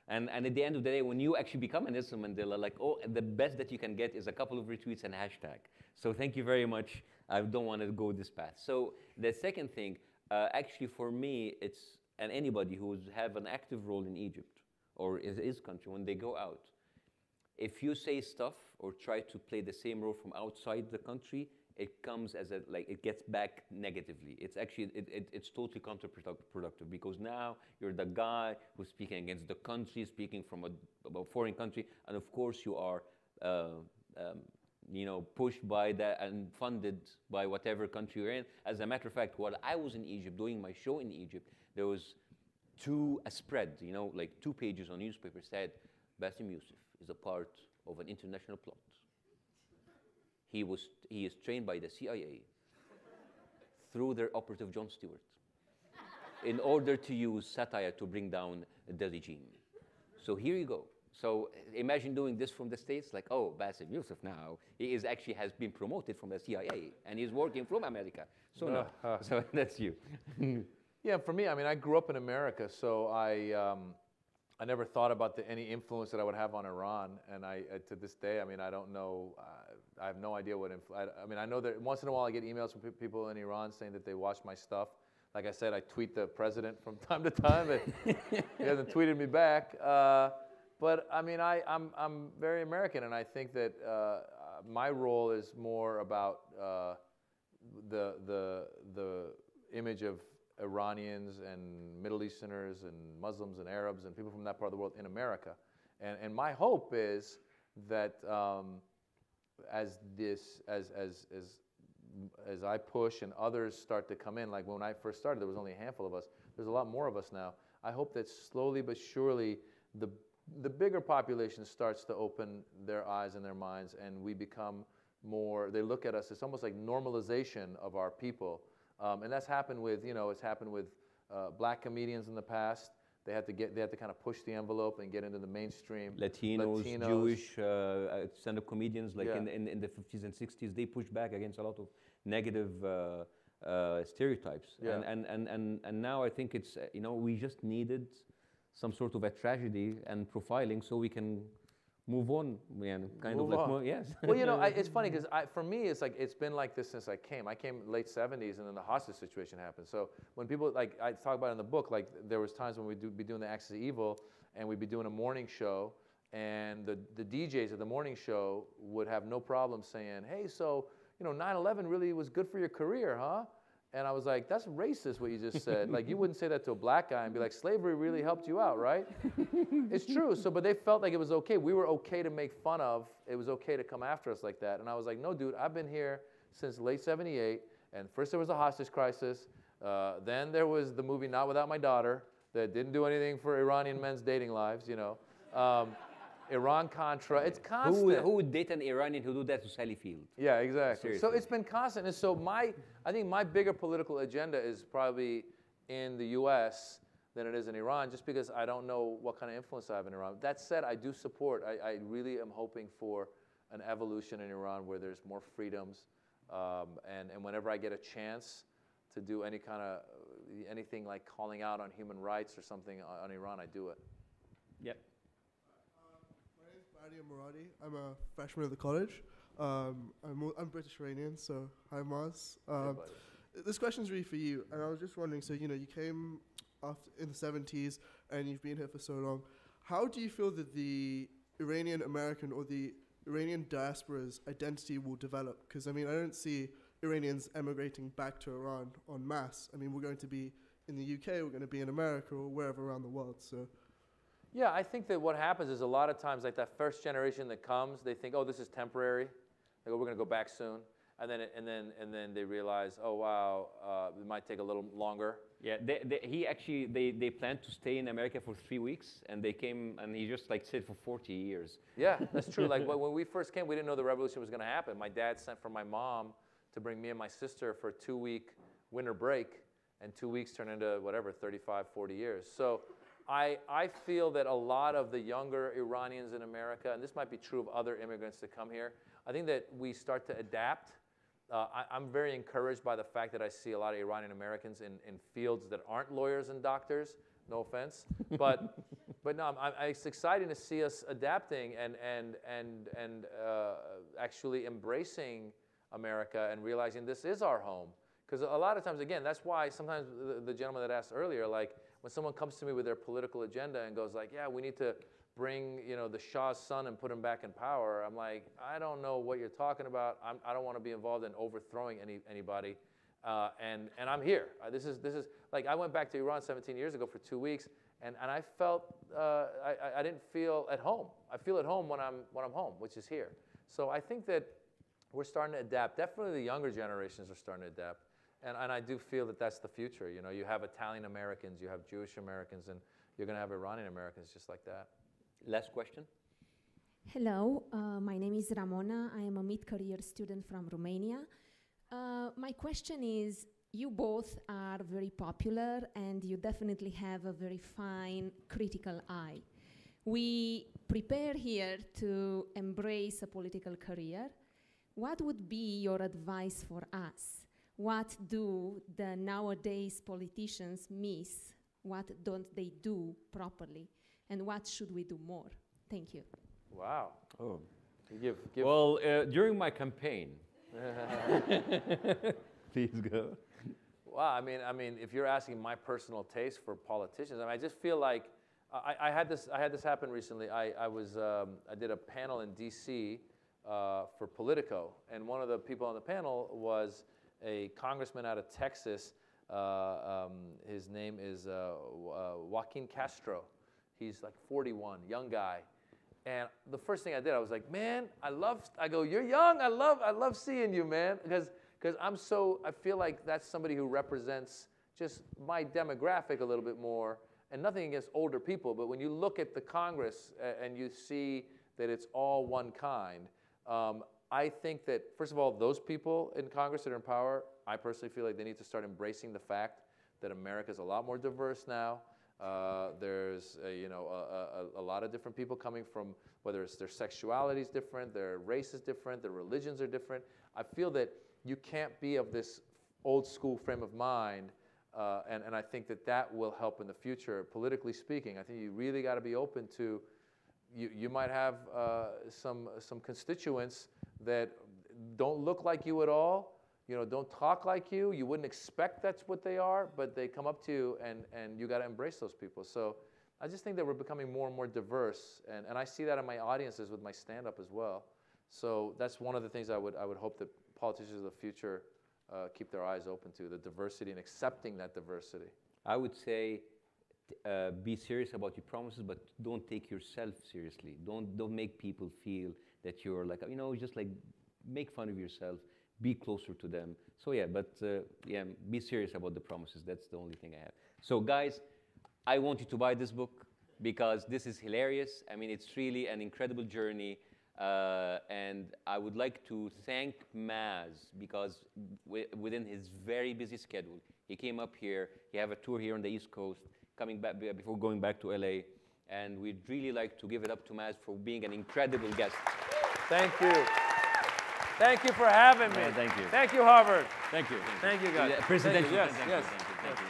S2: And, and at the end of the day, when you actually become an Nelson Mandela, like, oh, the best that you can get is a couple of retweets and a hashtag. So thank you very much. I don't want to go this path. So the second thing, uh, actually for me, it's, and anybody who have an active role in Egypt or is his country, when they go out, if you say stuff or try to play the same role from outside the country, it comes as a, like, it gets back negatively. It's actually, it, it, it's totally counterproductive because now you're the guy who's speaking against the country, speaking from a, a foreign country, and of course you are, uh, um, you know, pushed by that and funded by whatever country you're in. As a matter of fact, while I was in Egypt doing my show in Egypt, there was two, a spread, you know, like two pages on newspaper said, Bassem Youssef is a part of an international plot. He, was, he is trained by the C I A through their operative Jon Stewart in order to use satire to bring down the regime. So here you go. So imagine doing this from the States, like, oh, Bassem Youssef now, he is actually has been promoted from the C I A and he's working from America. So no,
S1: Uh,
S2: so that's you.
S1: Yeah, for me, I mean, I grew up in America, so I, um, I never thought about the, any influence that I would have on Iran, and I, uh, to this day, I mean, I don't know, uh, I have no idea what, influ- I, I mean, I know that once in a while I get emails from pe people in Iran saying that they watch my stuff. Like I said, I tweet the president from time to time, and he hasn't tweeted me back. Uh, but I mean, I, I'm, I'm very American, and I think that uh, my role is more about uh, the, the, the image of Iranians and Middle Easterners and Muslims and Arabs and people from that part of the world in America. And, and my hope is that um, as this, as, as, as, as I push and others start to come in, like when I first started, there was only a handful of us. There's a lot more of us now. I hope that slowly but surely the, the bigger population starts to open their eyes and their minds, and we become more, they look at us, it's almost like normalization of our people. Um, and that's happened with, you know, it's happened with uh, black comedians in the past. They had to get, they had to kind of push the envelope and get into the mainstream.
S2: Latinos,
S1: Latinos.
S2: Jewish uh, stand-up comedians, like
S1: Yeah.
S2: in, in, in the fifties and sixties, they pushed back against a lot of negative uh, uh, stereotypes.
S1: Yeah.
S2: And, and, and, and, and now I think it's, uh, you know, we just needed some sort of a tragedy and profiling so we can move on, man. Kind
S1: Move
S2: of like,
S1: on.
S2: more, yes.
S1: Well, you know, I, it's funny because for me, it's like it's been like this since I came. I came late seventies, and then the hostage situation happened. So when people, like I talk about in the book, like there was times when we'd do, be doing the Axis of Evil, and we'd be doing a morning show, and the, the D Js at the morning show would have no problem saying, hey, so, you know, nine eleven really was good for your career, huh? And I was like, that's racist what you just said. Like, you wouldn't say that to a black guy and be like, slavery really helped you out, right? It's true. So, but they felt like it was okay. We were okay to make fun of. It was okay to come after us like that. And I was like, no, dude, I've been here since late seventy-eight. And first there was a hostage crisis. Uh, then there was the movie Not Without My Daughter that didn't do anything for Iranian men's dating lives, you know. Um, Iran-Contra, it's constant.
S2: Who, would- who would date an Iranian who do that to Sally Field?
S1: Yeah, exactly. So
S2: Seriously.
S1: it's been constant. And so my, I think my bigger political agenda is probably in the U S than it is in Iran, just because I don't know what kind of influence I have in Iran. That said, I do support, I, I really am hoping for an evolution in Iran where there's more freedoms. Um, and, and whenever I get a chance to do any kind of, anything like calling out on human rights or something on, on Iran, I do it.
S2: Yep.
S11: Muradi. I'm a freshman at the college. Um, I'm, I'm British Iranian, so hi Maz. Um, this question's really for you, and I was just wondering, so you know, you came after in the seventies, and you've been here for so long. How do you feel that the Iranian American or the Iranian diaspora's identity will develop? Because I mean, I don't see Iranians emigrating back to Iran en masse. I mean, we're going to be in the U K, we're going to be in America, or wherever around the world. So.
S1: Yeah, I think that what happens is a lot of times, like that first generation that comes, they think, oh, this is temporary. Like, oh, we're going to go back soon. And then, it, and then, and then they realize, oh, wow, uh, it might take a little longer.
S2: Yeah, they, they, he actually, they, they planned to stay in America for three weeks, and they came, and he just like stayed for forty years.
S1: Yeah, that's true. Like when we first came, we didn't know the revolution was going to happen. My dad sent for my mom to bring me and my sister for a two-week winter break, and two weeks turned into whatever, thirty-five, forty years. So I, I feel that a lot of the younger Iranians in America, and this might be true of other immigrants that come here, I think that we start to adapt. Uh, I, I'm very encouraged by the fact that I see a lot of Iranian Americans in, in fields that aren't lawyers and doctors, No offense, but but no, I'm, I'm, it's exciting to see us adapting and and and and uh, actually embracing America and realizing this is our home. Because a lot of times, again, that's why sometimes the, the gentleman that asked earlier, like when someone comes to me with their political agenda and goes like, yeah, we need to bring, you know, the Shah's son and put him back in power. I'm like, I don't know what you're talking about. I'm, I don't want to be involved in overthrowing any anybody. Uh, and and I'm here. Uh, this is this is like I went back to Iran seventeen years ago for two weeks, and and I felt uh, I I didn't feel at home. I feel at home when I'm when I'm home, which is here. So I think that we're starting to adapt. Definitely the younger generations are starting to adapt, and and I do feel that that's the future. You know, you have Italian Americans, you have Jewish Americans, and you're going to have Iranian Americans just like that.
S2: Last question.
S12: Hello, uh, my name is Ramona. I am a mid-career student from Romania. Uh, my question is, you both are very popular and you definitely have a very fine critical eye. We prepare here to embrace a political career. What would be your advice for us? What do the nowadays politicians miss? What don't they do properly? And what should we do more? Thank you.
S1: Wow.
S2: Oh.
S1: Give, give.
S2: Well, uh, during my campaign. Please go.
S1: Well, I mean, I mean, if you're asking my personal taste for politicians, I mean, I just feel like I, I had this. I had this happen recently. I, I was um, I did a panel in D C uh, for Politico, and one of the people on the panel was a congressman out of Texas. Uh, um, his name is uh, uh, Joaquin Castro. He's like forty-one, young guy. And the first thing I did, I was like, man, I love, I go, you're young, I love, I love seeing you, man. Because because I'm so, I feel like that's somebody who represents just my demographic a little bit more. And nothing against older people, but when you look at the Congress uh, and you see that it's all one kind, um, I think that, first of all, those people in Congress that are in power, I personally feel like they need to start embracing the fact that America is a lot more diverse now. Uh, there's, uh, you know, a, a, a lot of different people coming from, whether it's their sexuality is different, their race is different, their religions are different. I feel that you can't be of this old school frame of mind, uh, and, and I think that that will help in the future, politically speaking. I think you really got to be open to, you, you might have uh, some, some constituents that don't look like you at all, you know, don't talk like you. You wouldn't expect that's what they are, but they come up to you, and, and you got to embrace those people. So I just think that we're becoming more and more diverse, and, and I see that in my audiences with my stand-up as well. So that's one of the things I would, I would hope that politicians of the future uh, keep their eyes open to, the diversity and accepting that diversity.
S2: I would say uh, be serious about your promises, but don't take yourself seriously. Don't, don't make people feel that you're like, you know, just like make fun of yourself. Be closer to them. So yeah, but uh, yeah, be serious about the promises. That's the only thing I have. So guys, I want you to buy this book because this is hilarious. I mean, it's really an incredible journey. Uh, and I would like to thank Maz because w within his very busy schedule, he came up here. He have a tour here on the East Coast, coming back before going back to L A. And we'd really like to give it up to Maz for being an incredible guest.
S1: Thank you. Thank you for having me.
S2: Uh, thank you.
S1: Thank you, Harvard.
S2: Thank you.
S1: Thank you, guys.
S2: Yeah, presidential.
S1: Yes,
S2: thank
S1: yes.
S2: You, thank you.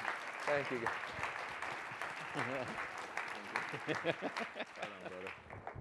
S2: Thank you.
S1: Thank you. Thank you. Well done, brother.